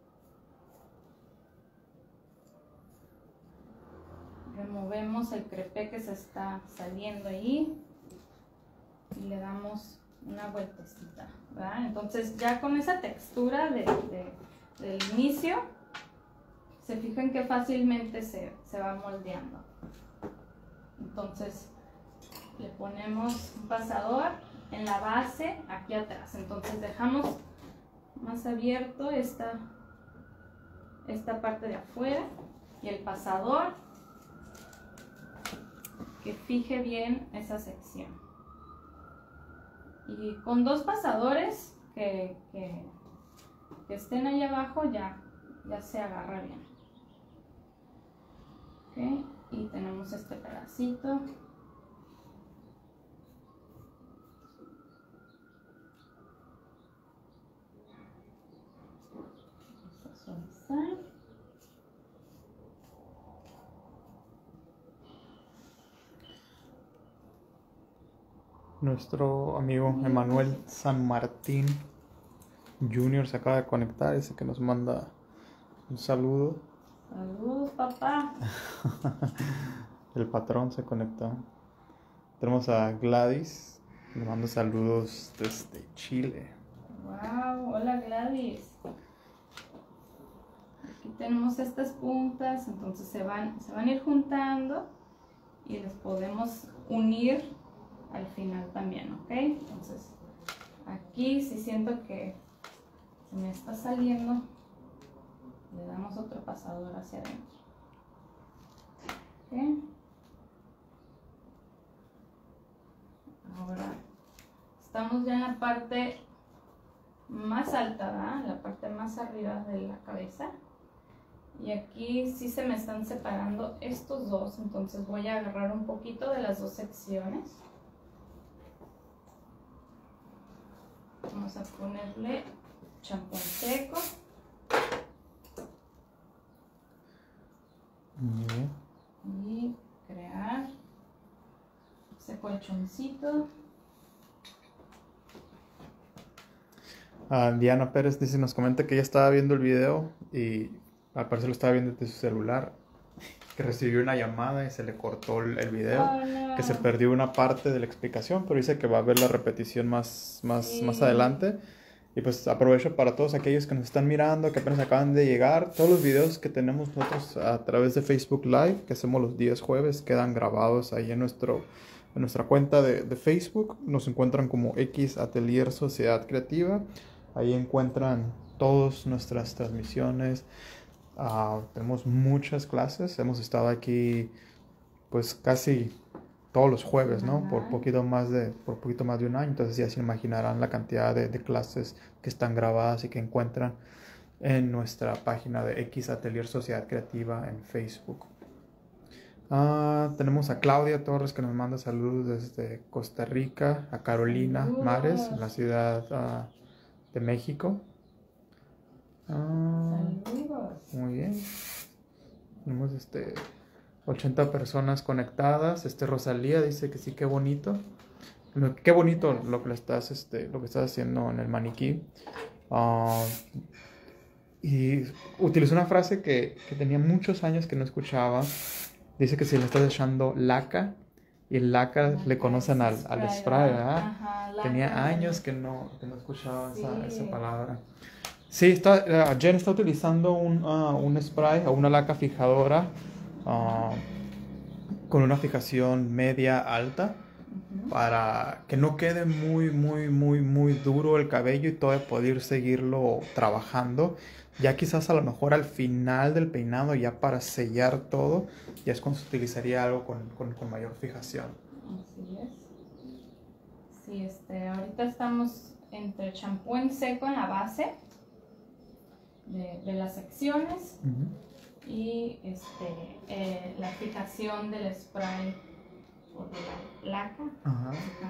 Removemos el crepé que se está saliendo ahí y le damos una vueltecita, ¿verdad? Entonces ya con esa textura del inicio, se fijan que fácilmente se va moldeando. Entonces le ponemos un pasador en la base aquí atrás. Entonces dejamos más abierto esta parte de afuera y el pasador que fije bien esa sección. Y con dos pasadores que estén ahí abajo ya se agarra bien. ¿Okay? Y tenemos este pedacito. Vamos a suavizar. Nuestro amigo Emanuel San Martín Jr. se acaba de conectar, dice que nos manda un saludo. Saludos, papá. El patrón se conectó. Tenemos a Gladys, le mando saludos desde Chile. Wow, hola Gladys. Aquí tenemos estas puntas, entonces se van a ir juntando y les podemos unir al final también, ¿ok? Entonces aquí si siento que se me está saliendo, le damos otro pasador hacia adentro. ¿Ok? Ahora estamos ya en la parte más alta, ¿verdad? En la parte más arriba de la cabeza. Y aquí sí se me están separando estos dos, entonces voy a agarrar un poquito de las dos secciones. Vamos a ponerle champú seco. Muy bien. Y crear ese colchoncito. Diana Pérez dice, nos comenta que ella estaba viendo el video y al parecer lo estaba viendo desde su celular, que recibió una llamada y se le cortó el video, Hola. que se perdió una parte de la explicación, pero dice que va a ver la repetición más adelante. Y pues aprovecho para todos aquellos que nos están mirando, que apenas acaban de llegar. Todos los videos que tenemos nosotros a través de Facebook Live, que hacemos los días jueves, quedan grabados ahí en nuestra cuenta de Facebook. Nos encuentran como X Atelier Sociedad Creativa. Ahí encuentran todas nuestras transmisiones. Tenemos muchas clases. Hemos estado aquí pues casi todos los jueves, ¿no? Por poquito más de un año. Entonces ya se imaginarán la cantidad de clases que están grabadas y que encuentran en nuestra página de X Atelier Sociedad Creativa en Facebook. Tenemos a Claudia Torres que nos manda saludos desde Costa Rica, a Carolina Mares, en la Ciudad de México. Saludos. Muy bien. Tenemos 80 personas conectadas. Rosalía dice que sí, qué bonito. Qué bonito lo que estás haciendo en el maniquí. Y utilizó una frase que tenía muchos años que no escuchaba. Dice que si le estás echando laca, y el laca le conocen al spray, ¿verdad? Ajá, tenía años que no escuchaba sí. esa palabra. Sí, Jen está utilizando un spray o una laca fijadora con una fijación media alta. para que no quede muy duro el cabello y todavía poder seguirlo trabajando. Ya quizás a lo mejor al final del peinado, ya para sellar todo, ya es cuando se utilizaría algo con mayor fijación. Así es. Sí, ahorita estamos entre champú en seco en la base de las secciones y la fijación del spray o de la laca. Ajá.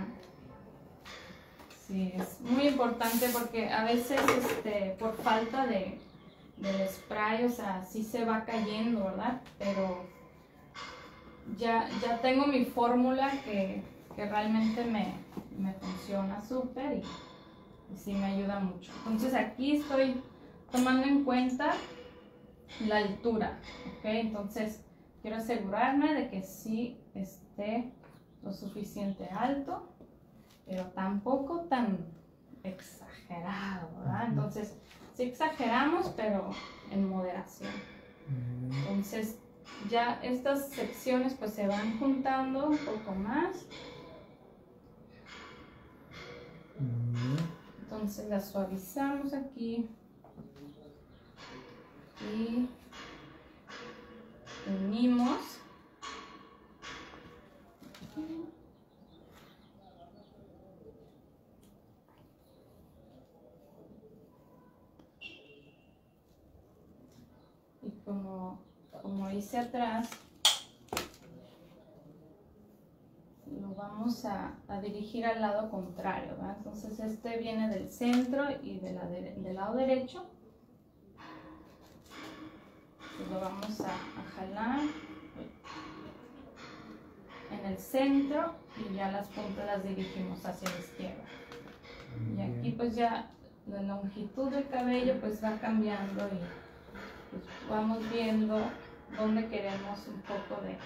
Sí, es muy importante porque a veces por falta del spray, o sea, sí se va cayendo, ¿verdad? Pero ya tengo mi fórmula que realmente me funciona súper y sí me ayuda mucho. Entonces aquí estoy tomando en cuenta la altura, ¿ok? Entonces quiero asegurarme de que sí esté lo suficiente alto, pero tampoco tan exagerado, ¿verdad? Entonces sí exageramos, pero en moderación. Entonces ya estas secciones pues se van juntando un poco más. Entonces las suavizamos aquí y unimos. Y como hice atrás, lo vamos a dirigir al lado contrario, ¿verdad? Entonces este viene del centro y del lado derecho. Entonces lo vamos a jalar en el centro y ya las puntas las dirigimos hacia la izquierda. Y aquí pues ya la longitud del cabello pues va cambiando y pues vamos viendo dónde queremos un poco de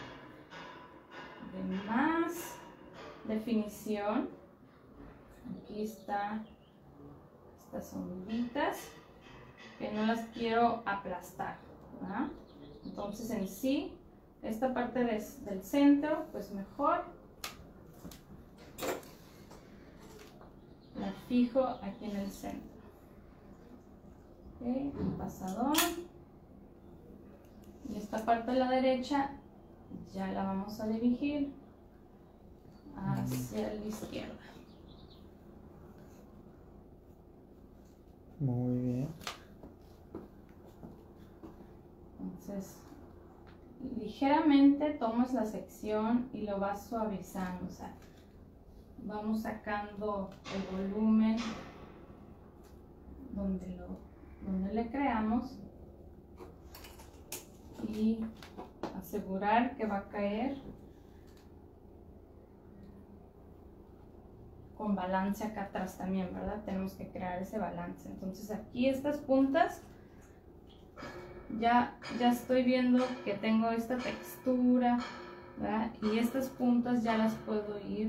más definición. Aquí están estas onditas que no las quiero aplastar, ¿verdad? Entonces en sí esta parte del centro pues mejor la fijo aquí en el centro. Okay, un pasadón. Y esta parte de la derecha ya la vamos a dirigir hacia la izquierda. Muy bien. Entonces, ligeramente tomas la sección y lo vas suavizando, o sea, vamos sacando el volumen donde le creamos y asegurar que va a caer con balance acá atrás también, ¿verdad? Tenemos que crear ese balance. Entonces aquí estas puntas ya estoy viendo que tengo esta textura, ¿verdad? Y estas puntas ya las puedo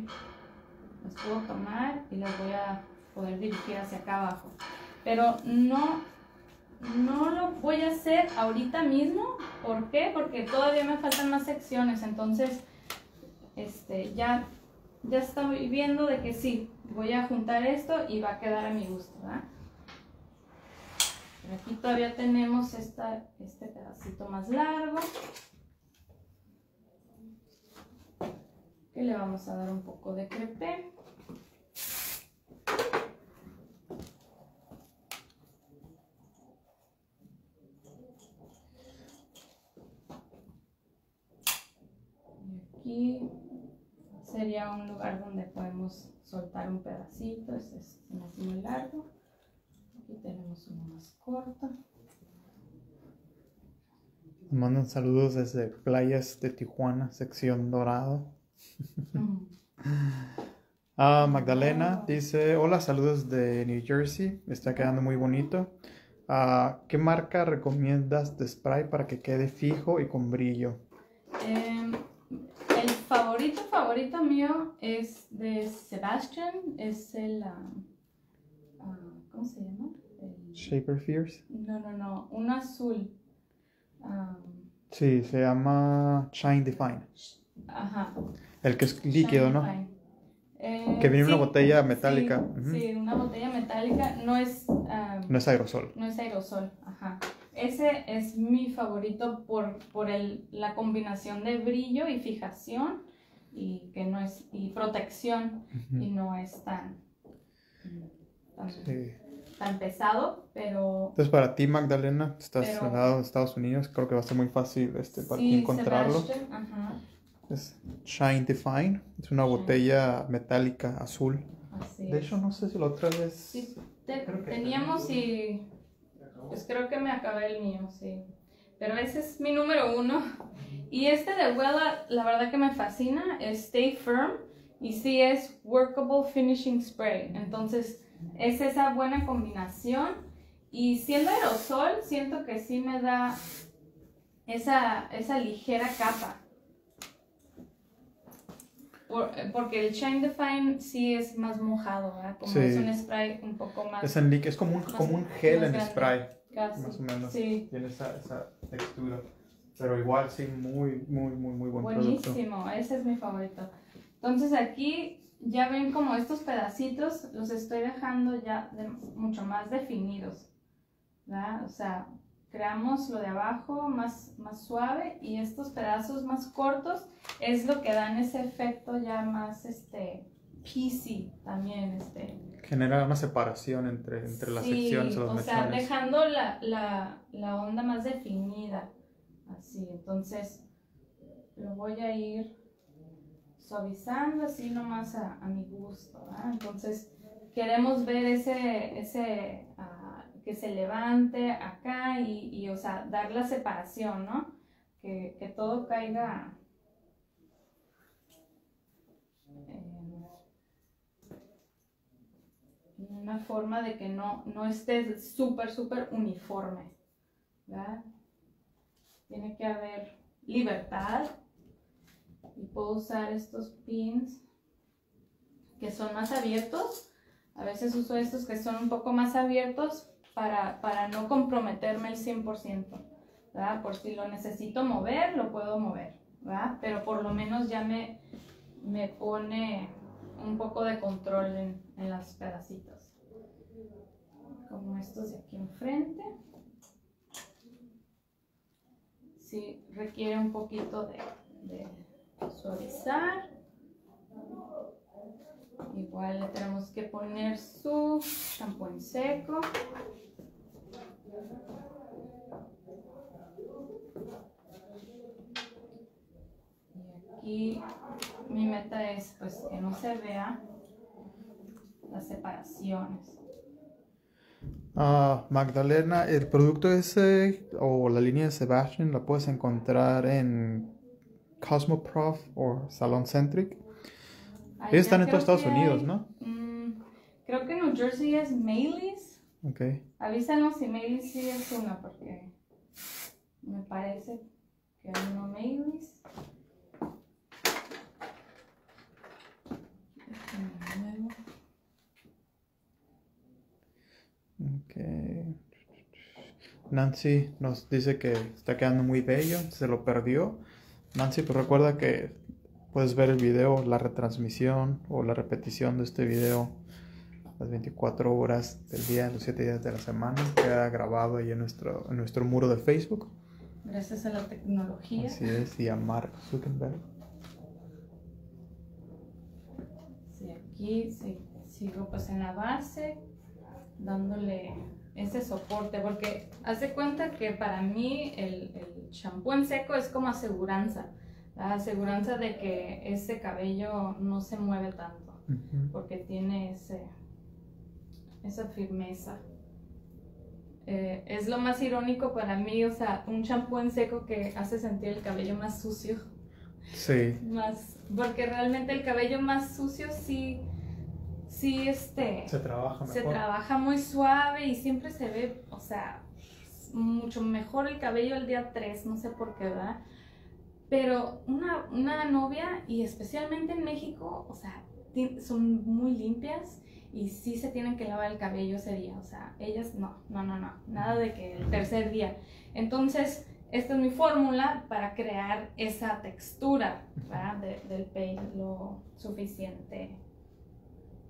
tomar y las voy a poder dirigir hacia acá abajo. Pero no lo voy a hacer ahorita mismo. ¿Por qué? Porque todavía me faltan más secciones. Entonces, ya estoy viendo de que sí, voy a juntar esto y va a quedar a mi gusto, ¿verdad? Pero aquí todavía tenemos este pedacito más largo que le vamos a dar un poco de crepé. Y aquí sería un lugar donde podemos soltar un pedacito. Este es muy largo. Aquí tenemos uno más corto. Mandan saludos desde playas de Tijuana, sección Dorado. Magdalena dice: hola, saludos de New Jersey, está quedando muy bonito. ¿Qué marca recomiendas de spray para que quede fijo y con brillo? El favorito mío es de Sebastian, es el ¿cómo se llama? Shaper Fierce. No, un azul. Sí, se llama Shine Define. Ajá. El que es líquido, Shine ¿no? Define. Que viene en sí, una botella metálica. Sí, sí, una botella metálica. No es aerosol. No es aerosol, ajá. Ese es mi favorito por la combinación de brillo y fijación y que no es y protección y no es tan pesado, pero... Entonces para ti, Magdalena, estás en Estados Unidos, creo que va a ser muy fácil para ti encontrarlo. Es Shine Define, es una botella metálica azul. De hecho, no sé si la otra vez... Sí, teníamos y... Pues creo que me acabé el mío, sí. Pero ese es mi número 1. Y este de Wella, la verdad que me fascina, es Stay Firm. Y sí es Workable Finishing Spray. Entonces, es esa buena combinación. Y siendo aerosol, siento que sí me da esa ligera capa. Porque el Shine Define sí es más mojado, ¿verdad? Como es un spray un poco más... Es como un gel en spray. Casi. Más o menos. Sí. Tiene esa textura. Pero igual sí, muy buen Buenísimo, producto. Ese es mi favorito. Entonces aquí ya ven como estos pedacitos los estoy dejando ya mucho más definidos, ¿verdad? O sea, creamos lo de abajo más suave y estos pedazos más cortos es lo que dan ese efecto ya más piecey también. Genera una separación entre las secciones de los mechones. O sea, dejando la onda más definida. Así, entonces lo voy a ir suavizando así nomás a mi gusto, ¿verdad? Entonces queremos ver ese que se levante acá y o sea, dar la separación, ¿no? Que todo caiga en una forma de que no esté súper uniforme, ¿verdad? Tiene que haber libertad y puedo usar estos pins que son más abiertos. A veces uso estos que son un poco más abiertos para no comprometerme el 100%, ¿verdad? Por si lo necesito mover, lo puedo mover, ¿verdad? Pero por lo menos ya me pone un poco de control en los pedacitos. Como estos de aquí enfrente. Sí, requiere un poquito de suavizar. Igual le tenemos que poner su shampoo en seco. Y aquí mi meta es pues que no se vea las separaciones. Magdalena, el producto ese o la línea de Sebastian la puedes encontrar en Cosmoprof o Salon Centric. Ellos están en todos Estados Unidos, ¿no? Creo que en New Jersey es Macy's. Okay. Avísanos si Macy's sí es una, porque me parece que hay uno Macy's. Okay. Nancy nos dice que está quedando muy bello, se lo perdió. Nancy, pues recuerda que puedes ver el video, la retransmisión o la repetición de este video las 24 horas del día, los 7 días de la semana. Queda grabado ahí en nuestro muro de Facebook. Gracias a la tecnología. Así es, y a Mark Zuckerberg. Sí, aquí sigo pues en la base, dándole ese soporte, porque haz de cuenta que para mí el champú en seco es como aseguranza, la aseguranza de que ese cabello no se mueve tanto, porque tiene esa firmeza. Es lo más irónico para mí, o sea, un champú en seco que hace sentir el cabello más sucio. Sí. Porque realmente el cabello más sucio sí se trabaja mejor. Se trabaja muy suave y siempre se ve, o sea, mucho mejor el cabello el día 3, no sé por qué, ¿verdad? Pero una novia, y especialmente en México, o sea, son muy limpias y sí se tienen que lavar el cabello ese día, o sea, ellas no, nada de que el tercer día. Entonces, esta es mi fórmula para crear esa textura, ¿verdad? Del pelo suficiente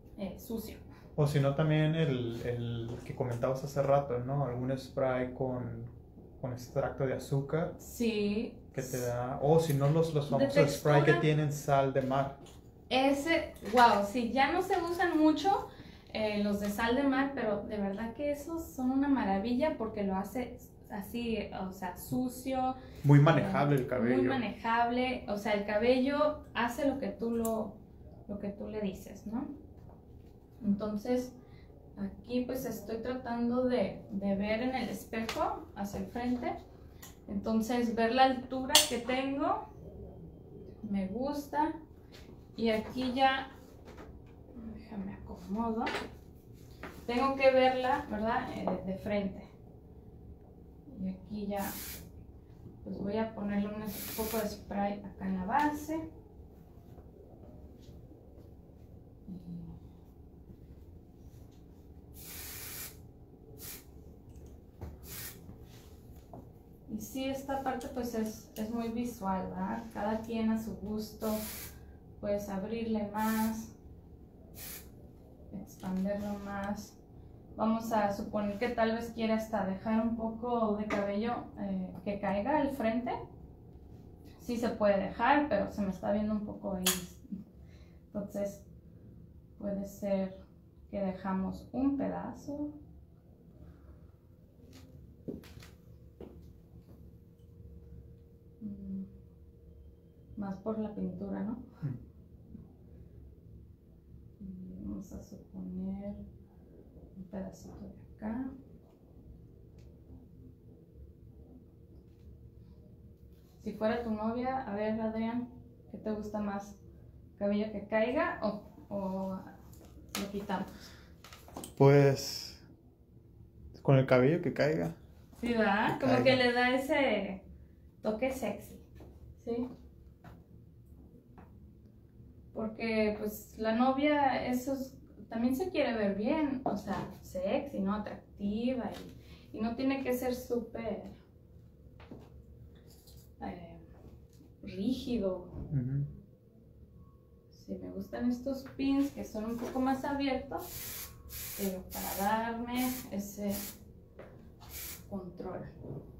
sucio. O si no, también el que comentabas hace rato, ¿no? Algún spray con extracto de azúcar. Sí. Que te da, o si no, los famosos spray que tienen sal de mar. Wow, sí, ya no se usan mucho los de sal de mar, pero de verdad que esos son una maravilla porque lo hace así, o sea, sucio. Muy manejable el cabello. Muy manejable, o sea, el cabello hace lo que tú le dices, ¿no? Entonces, aquí pues estoy tratando de ver en el espejo hacia el frente. Entonces, ver la altura que tengo, me gusta. Y aquí ya, déjame acomodo. Tengo que verla, ¿verdad? De frente. Y aquí ya, pues voy a ponerle un poco de spray acá en la base. Y sí, esta parte pues es muy visual, ¿verdad? Cada quien a su gusto, puedes abrirle más, expanderlo más. Vamos a suponer que tal vez quiera hasta dejar un poco de cabello que caiga al frente. Sí se puede dejar, pero se me está viendo un poco ahí. Entonces puede ser que dejamos un pedazo. Más por la pintura, ¿no? Y vamos a suponer un pedacito de acá. Si fuera tu novia, a ver, Adrián, ¿qué te gusta más? ¿Cabello que caiga o lo quitamos? Pues con el cabello que caiga. Sí, ¿verdad? Como caiga. Que le da ese toque sexy, ¿sí? Porque pues la novia también se quiere ver bien, o sea, sexy, ¿no? Atractiva y no tiene que ser súper rígido. Sí, me gustan estos pins que son un poco más abiertos, pero para darme ese control.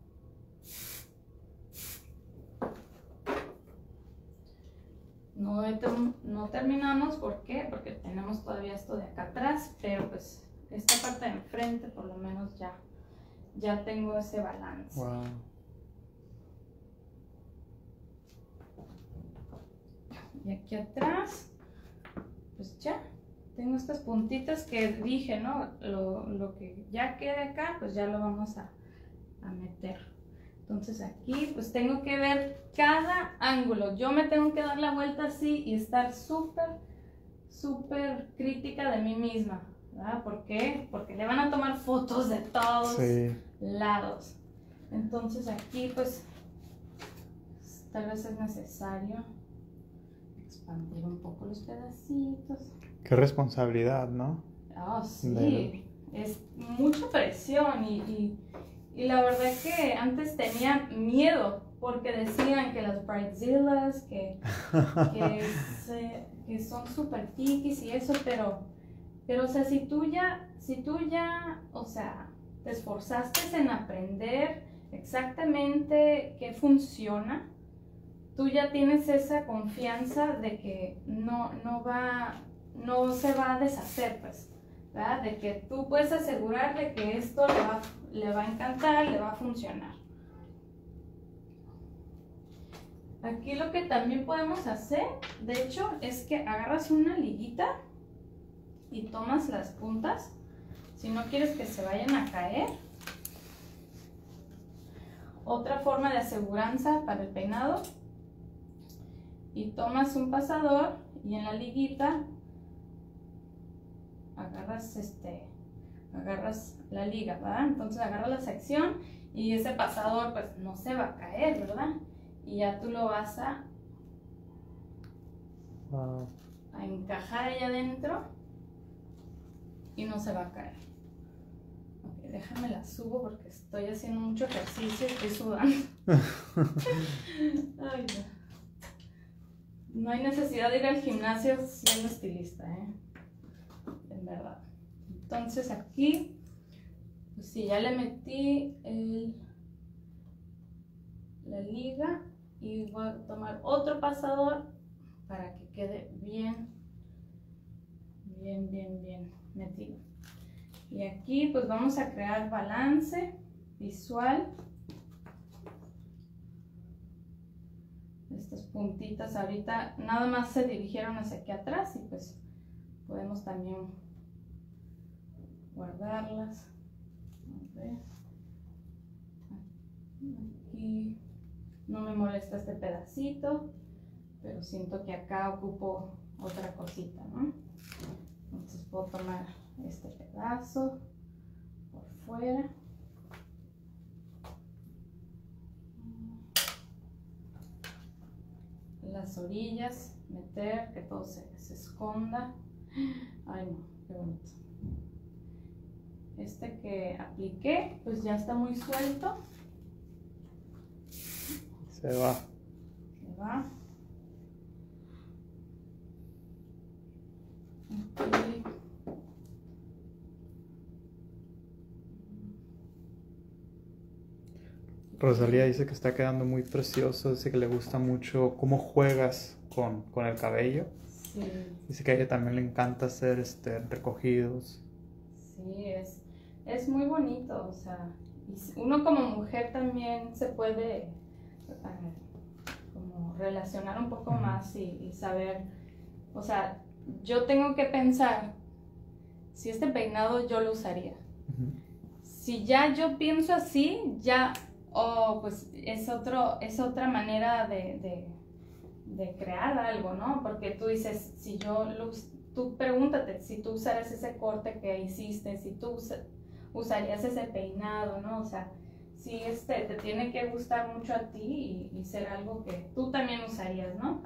No terminamos, ¿por qué? Porque tenemos todavía esto de acá atrás, pero pues esta parte de enfrente por lo menos ya tengo ese balance. Wow. Y aquí atrás, pues ya tengo estas puntitas que dije, ¿no? Lo que ya quede acá, pues ya lo vamos a meter. Entonces aquí pues tengo que ver cada ángulo. Yo me tengo que dar la vuelta así y estar súper crítica de mí misma, ¿verdad? ¿Por qué? Porque le van a tomar fotos de todos lados. Entonces aquí pues tal vez es necesario expandir un poco los pedacitos. Qué responsabilidad, ¿no? Oh, sí. Es mucha presión y la verdad es que antes tenía miedo porque decían que las bridezillas, que son súper piquis y eso, pero o sea, si tú ya, o sea, te esforzaste en aprender exactamente qué funciona, tú ya tienes esa confianza de que no se va a deshacer, pues, ¿verdad? De que tú puedes asegurarle que esto le va a encantar, le va a funcionar. Aquí lo que también podemos hacer, de hecho, es que agarras una liguita y tomas las puntas, si no quieres que se vayan a caer. Otra forma de aseguranza para el peinado, y tomas un pasador y en la liguita agarras la liga, ¿verdad? Entonces agarras la sección y ese pasador pues no se va a caer, ¿verdad? Y ya tú lo vas a encajar allá adentro y no se va a caer. Ok, déjame la subo porque estoy haciendo mucho ejercicio y estoy sudando. Ay, no hay necesidad de ir al gimnasio siendo estilista, ¿eh? ¿verdad? Entonces aquí, pues sí, ya le metí la liga y voy a tomar otro pasador para que quede bien metido. Y aquí pues vamos a crear balance visual. Estas puntitas ahorita nada más se dirigieron hacia aquí atrás y pues podemos también guardarlas. A ver. Aquí no me molesta este pedacito, pero siento que acá ocupo otra cosita, ¿no? Entonces puedo tomar este pedazo por fuera. Las orillas, meter, que todo se esconda. Ay no, qué bonito. Este que apliqué, pues ya está muy suelto. Se va. Se va. Aquí. Rosalía dice que está quedando muy precioso, dice que le gusta mucho cómo juegas con el cabello. Sí. Dice que a ella también le encanta hacer recogidos. Sí, es muy bonito, o sea, uno como mujer también se puede como relacionar un poco más y saber, o sea, yo tengo que pensar si este peinado yo lo usaría. Si ya yo pienso así, ya, pues es otra manera de crear algo, ¿no? Porque tú dices, si tú pregúntate si tú usaras ese corte que hiciste, si tú usarías ese peinado, ¿no? O sea, si te tiene que gustar mucho a ti y ser algo que tú también usarías, ¿no?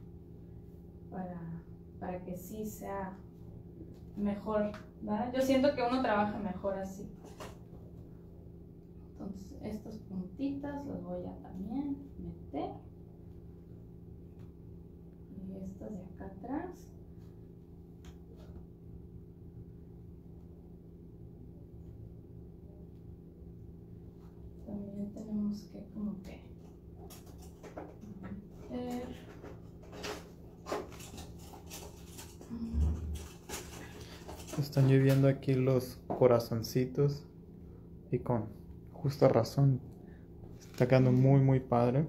Para que sí sea mejor, ¿verdad? Yo siento que uno trabaja mejor así. Entonces, estas puntitas las voy a también meter. Y estas de acá atrás. También tenemos que como que meter. Están lloviendo aquí los corazoncitos y con justa razón. Está quedando muy muy padre.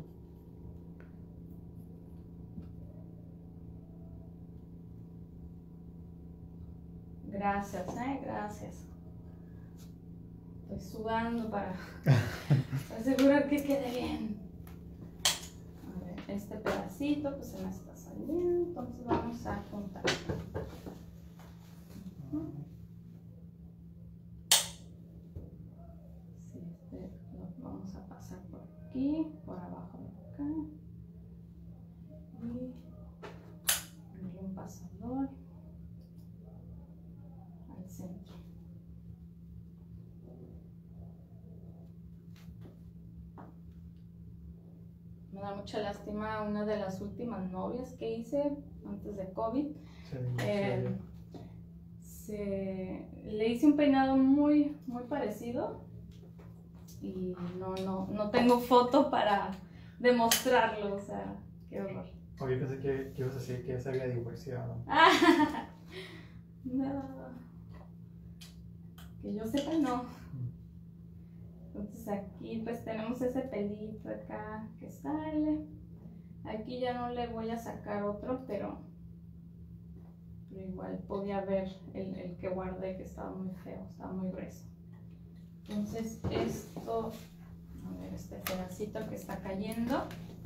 Gracias, gracias. Estoy sudando para asegurar que quede bien. A ver, este pedacito pues se me está saliendo, entonces vamos a juntar. Sí, lo vamos a pasar por aquí, por abajo de acá. Y ponerle un pasador al centro. Me da mucha lástima una de las últimas novias que hice antes de COVID. Le hice un peinado muy parecido y no tengo foto para demostrarlo, o sea, qué horror. Oye, pensé que ibas a decir que ya se había divorciado. No, que yo sepa no. Entonces aquí pues tenemos ese pelito acá que sale. Aquí ya no le voy a sacar otro, pero igual podía ver el que guardé que estaba muy feo, estaba muy grueso. Entonces esto, a ver, este pedacito que está cayendo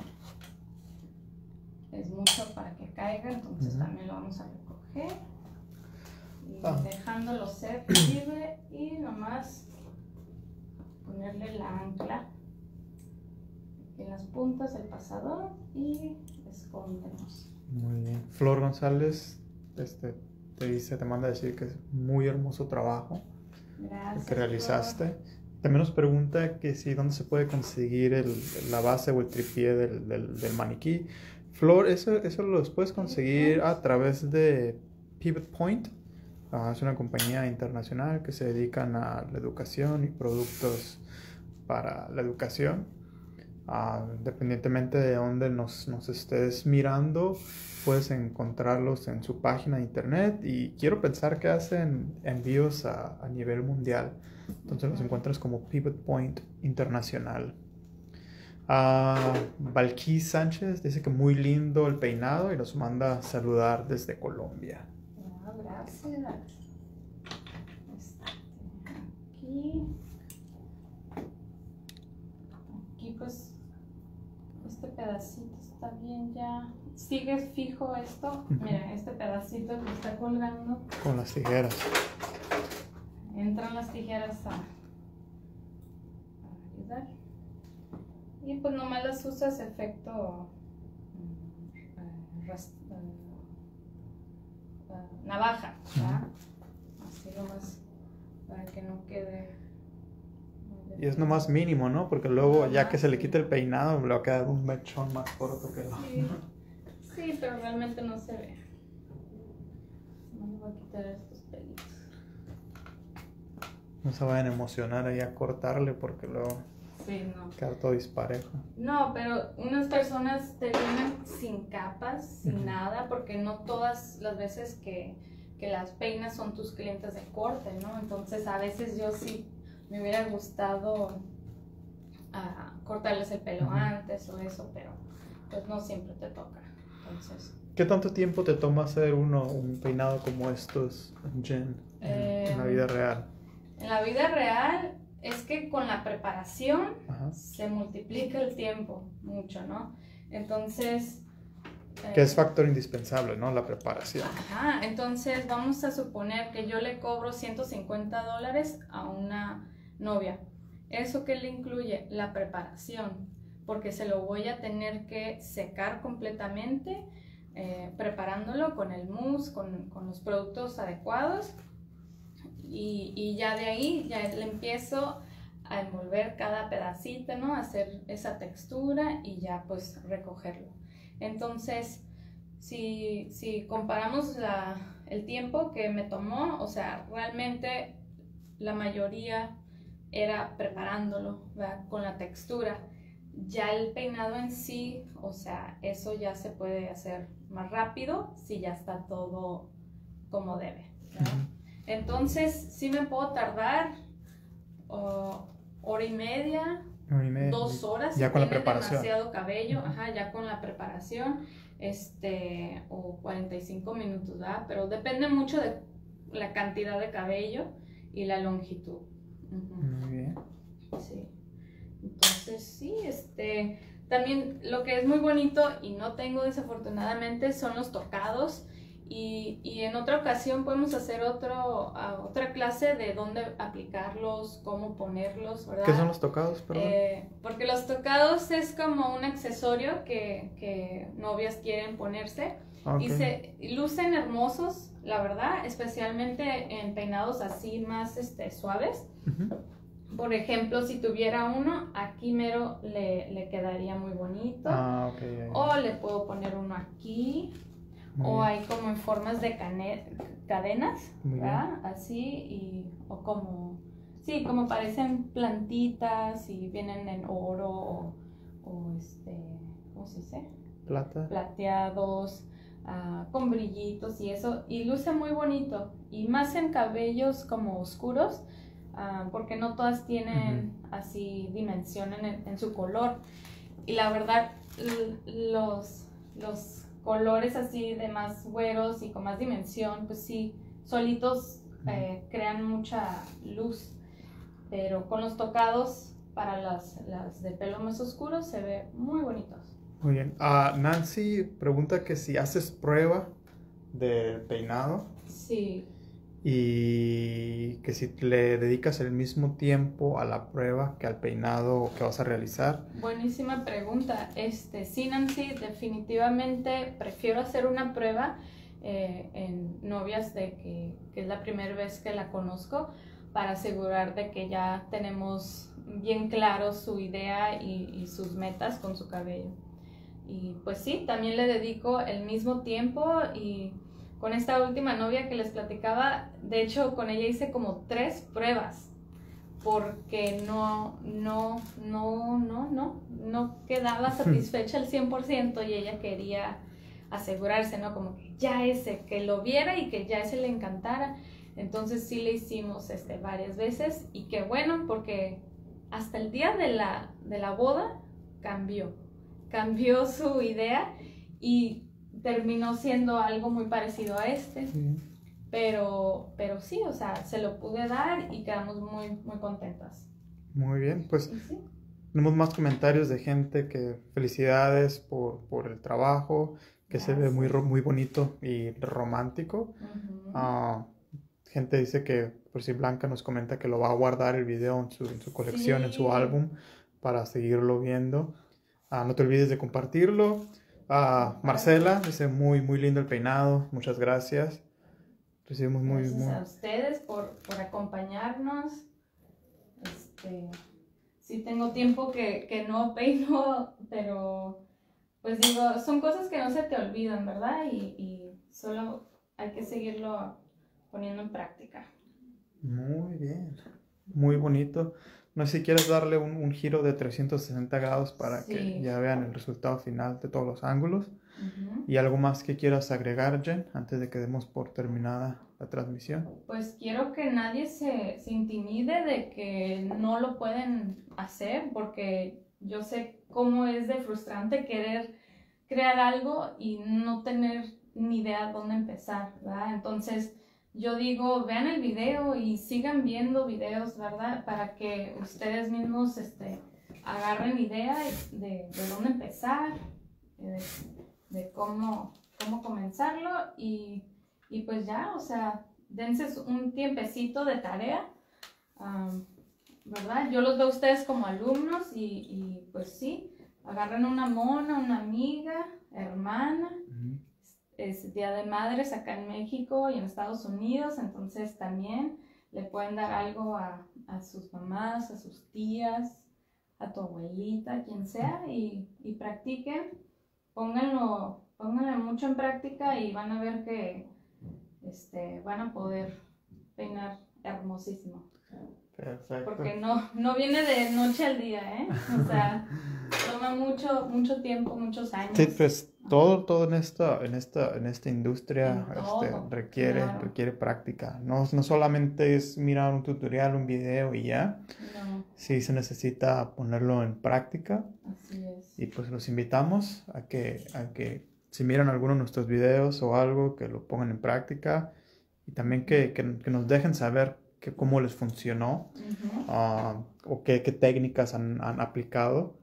es mucho para que caiga, entonces también lo vamos a recoger y dejándolo ser libre y nomás ponerle la ancla en las puntas del pasador y escondemos. Muy bien. Flor González te manda a decir que es muy hermoso trabajo. Gracias, que realizaste. Flor. También nos pregunta que si dónde se puede conseguir la base o el tripié del maniquí. Flor, eso lo puedes conseguir a través de Pivot Point. Es una compañía internacional que se dedican a la educación y productos para la educación. Independientemente de dónde nos estés mirando, puedes encontrarlos en su página de internet y quiero pensar que hacen envíos a nivel mundial. Entonces los encuentras como Pivot Point Internacional. Valquí Sánchez dice que muy lindo el peinado y nos manda a saludar desde Colombia. Gracias. Aquí pues este pedacito está bien ya. ¿Sigue fijo esto? Mira, este pedacito que está colgando. Con las tijeras. Entran las tijeras a ayudar. Y pues nomás las usas efecto navaja, ¿verdad? Así nomás para que no quede. Y es nomás mínimo, ¿no? Porque luego ya que se le quita el peinado, le va a quedar un mechón más corto que Sí, pero realmente no se ve. No me voy a quitar estos pelitos. No se vayan a emocionar ahí a cortarle porque luego queda todo disparejo. No, pero unas personas te vienen sin capas, sin nada, porque no todas las veces que las peinas son tus clientes de corte, ¿no? Entonces a veces yo sí me hubiera gustado cortarles el pelo antes o eso, pero pues no siempre te toca. Entonces, ¿qué tanto tiempo te toma hacer un peinado como estos, Jen, en la vida real? En la vida real es que con la preparación se multiplica el tiempo mucho, ¿no? Entonces... que es factor indispensable, ¿no? La preparación. Entonces vamos a suponer que yo le cobro $150 a una novia. ¿Eso qué le incluye? La preparación, porque se lo voy a tener que secar completamente, preparándolo con el mousse, con los productos adecuados. Y ya de ahí ya le empiezo a envolver cada pedacito, ¿no? Hacer esa textura y ya pues recogerlo. Entonces, si comparamos el tiempo que me tomó, o sea, realmente la mayoría era preparándolo, ¿verdad? Con la textura. Ya el peinado en sí, o sea, eso ya se puede hacer más rápido si ya está todo como debe, ¿verdad? Entonces, sí me puedo tardar hora y media, 2 horas. Ya si con la tienes preparación. demasiado cabello, ya con la preparación, o 45 minutos, ¿verdad? Pero depende mucho de la cantidad de cabello y la longitud. Muy bien. Sí. Entonces, sí, también lo que es muy bonito y no tengo desafortunadamente son los tocados. Y en otra ocasión podemos hacer otra clase de dónde aplicarlos, cómo ponerlos, ¿verdad? ¿Qué son los tocados, perdón? Porque los tocados es como un accesorio que novias quieren ponerse. Okay. Y lucen hermosos, la verdad, especialmente en peinados así más suaves. Por ejemplo, si tuviera uno, aquí mero le quedaría muy bonito. Okay. O le puedo poner uno aquí. O hay como en formas de cadenas, ¿verdad? Así, o como parecen plantitas y vienen en oro o ¿cómo se dice? Plata. Plateados, con brillitos y eso, y luce muy bonito, y más en cabellos como oscuros, porque no todas tienen así dimensión en su color, y la verdad los colores así de más güeros y con más dimensión, pues sí, solitos crean mucha luz, pero con los tocados para las de pelo más oscuro se ve muy bonitos. Muy bien. Nancy pregunta que si haces prueba de peinado. Sí. Y que si le dedicas el mismo tiempo a la prueba que al peinado que vas a realizar. Buenísima pregunta. Sí, Nancy, definitivamente prefiero hacer una prueba en novias que es la primera vez que la conozco, para asegurar de que ya tenemos bien claro su idea y sus metas con su cabello. Y pues sí, también le dedico el mismo tiempo y con esta última novia que les platicaba, de hecho con ella hice como 3 pruebas, porque no quedaba satisfecha al 100% y ella quería asegurarse, ¿no? Como que ya ese, que lo viera y que ya ese le encantara. Entonces sí le hicimos varias veces, y qué bueno, porque hasta el día de la boda cambió su idea y terminó siendo algo muy parecido a Sí. pero sí, o sea, se lo pude dar y quedamos muy, muy contentas. Muy bien, pues ¿Y sí? tenemos más comentarios de gente que felicidades por el trabajo, que se ve muy, Gracias. muy bonito y romántico. Ujú. Gente dice que, por si Blanca nos comenta que lo va a guardar el video en su colección, en su Sí. álbum, para seguirlo viendo. No te olvides de compartirlo. Marcela dice muy, muy lindo el peinado, muchas gracias. Recibimos muy, Gracias muy... a ustedes por acompañarnos. Sí tengo tiempo que no peino, pero pues digo, son cosas que no se te olvidan, ¿verdad? Y solo hay que seguirlo poniendo en práctica. Muy bien, muy bonito. No sé si quieres darle un giro de 360 grados para que Sí. ya vean el resultado final de todos los ángulos. Ujú. ¿Y algo más que quieras agregar, Jen, antes de que demos por terminada la transmisión? Pues quiero que nadie se intimide de que no lo pueden hacer, porque yo sé cómo es de frustrante querer crear algo y no tener ni idea dónde empezar, ¿verdad? Entonces yo digo, vean el video y sigan viendo videos, ¿verdad? Para que ustedes mismos agarren idea de dónde empezar, de cómo comenzarlo, y pues ya, o sea, dense un tiempecito de tarea, ¿verdad? Yo los veo a ustedes como alumnos y pues sí, agarren una mona, una amiga, hermana. Es Día de Madres acá en México y en Estados Unidos, entonces también le pueden dar algo a sus mamás, a sus tías, a tu abuelita, quien sea, y practiquen, pónganlo mucho en práctica y van a ver que van a poder peinar hermosísimo. Perfecto. Porque no viene de noche al día, ¿eh? O sea, toma mucho tiempo, muchos años. Sí, pues todo en esta industria En todo, requiere claro. práctica. No solamente es mirar un tutorial, un video y ya. No, Sí se necesita ponerlo en práctica. así es. Y pues los invitamos a que si miran alguno de nuestros videos o algo, que lo pongan en práctica. Y también que nos dejen saber cómo les funcionó, Ujú. o qué técnicas han aplicado.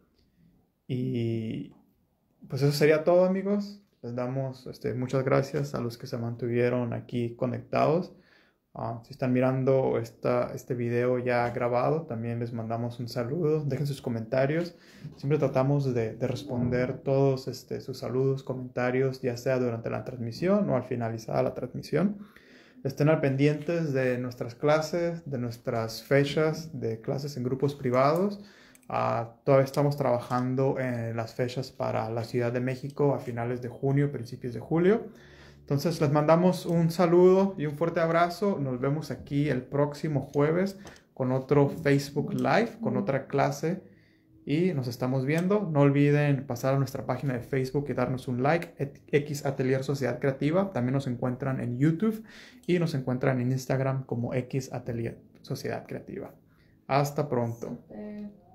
Y pues eso sería todo, amigos. Les damos muchas gracias a los que se mantuvieron aquí conectados. Si están mirando este video ya grabado, también les mandamos un saludo. Dejen sus comentarios. Siempre tratamos de responder todos sus saludos, comentarios, ya sea durante la transmisión o al finalizar la transmisión. Estén al pendientes de nuestras clases, de nuestras fechas de clases en grupos privados. Todavía estamos trabajando en las fechas para la Ciudad de México a finales de junio, principios de julio. Entonces les mandamos un saludo y un fuerte abrazo. Nos vemos aquí el próximo jueves con otro Facebook Live, con otra clase. Y nos estamos viendo. No olviden pasar a nuestra página de Facebook y darnos un like. X Atelier Sociedad Creativa. También nos encuentran en YouTube y nos encuentran en Instagram como X Atelier Sociedad Creativa. Hasta pronto. Super.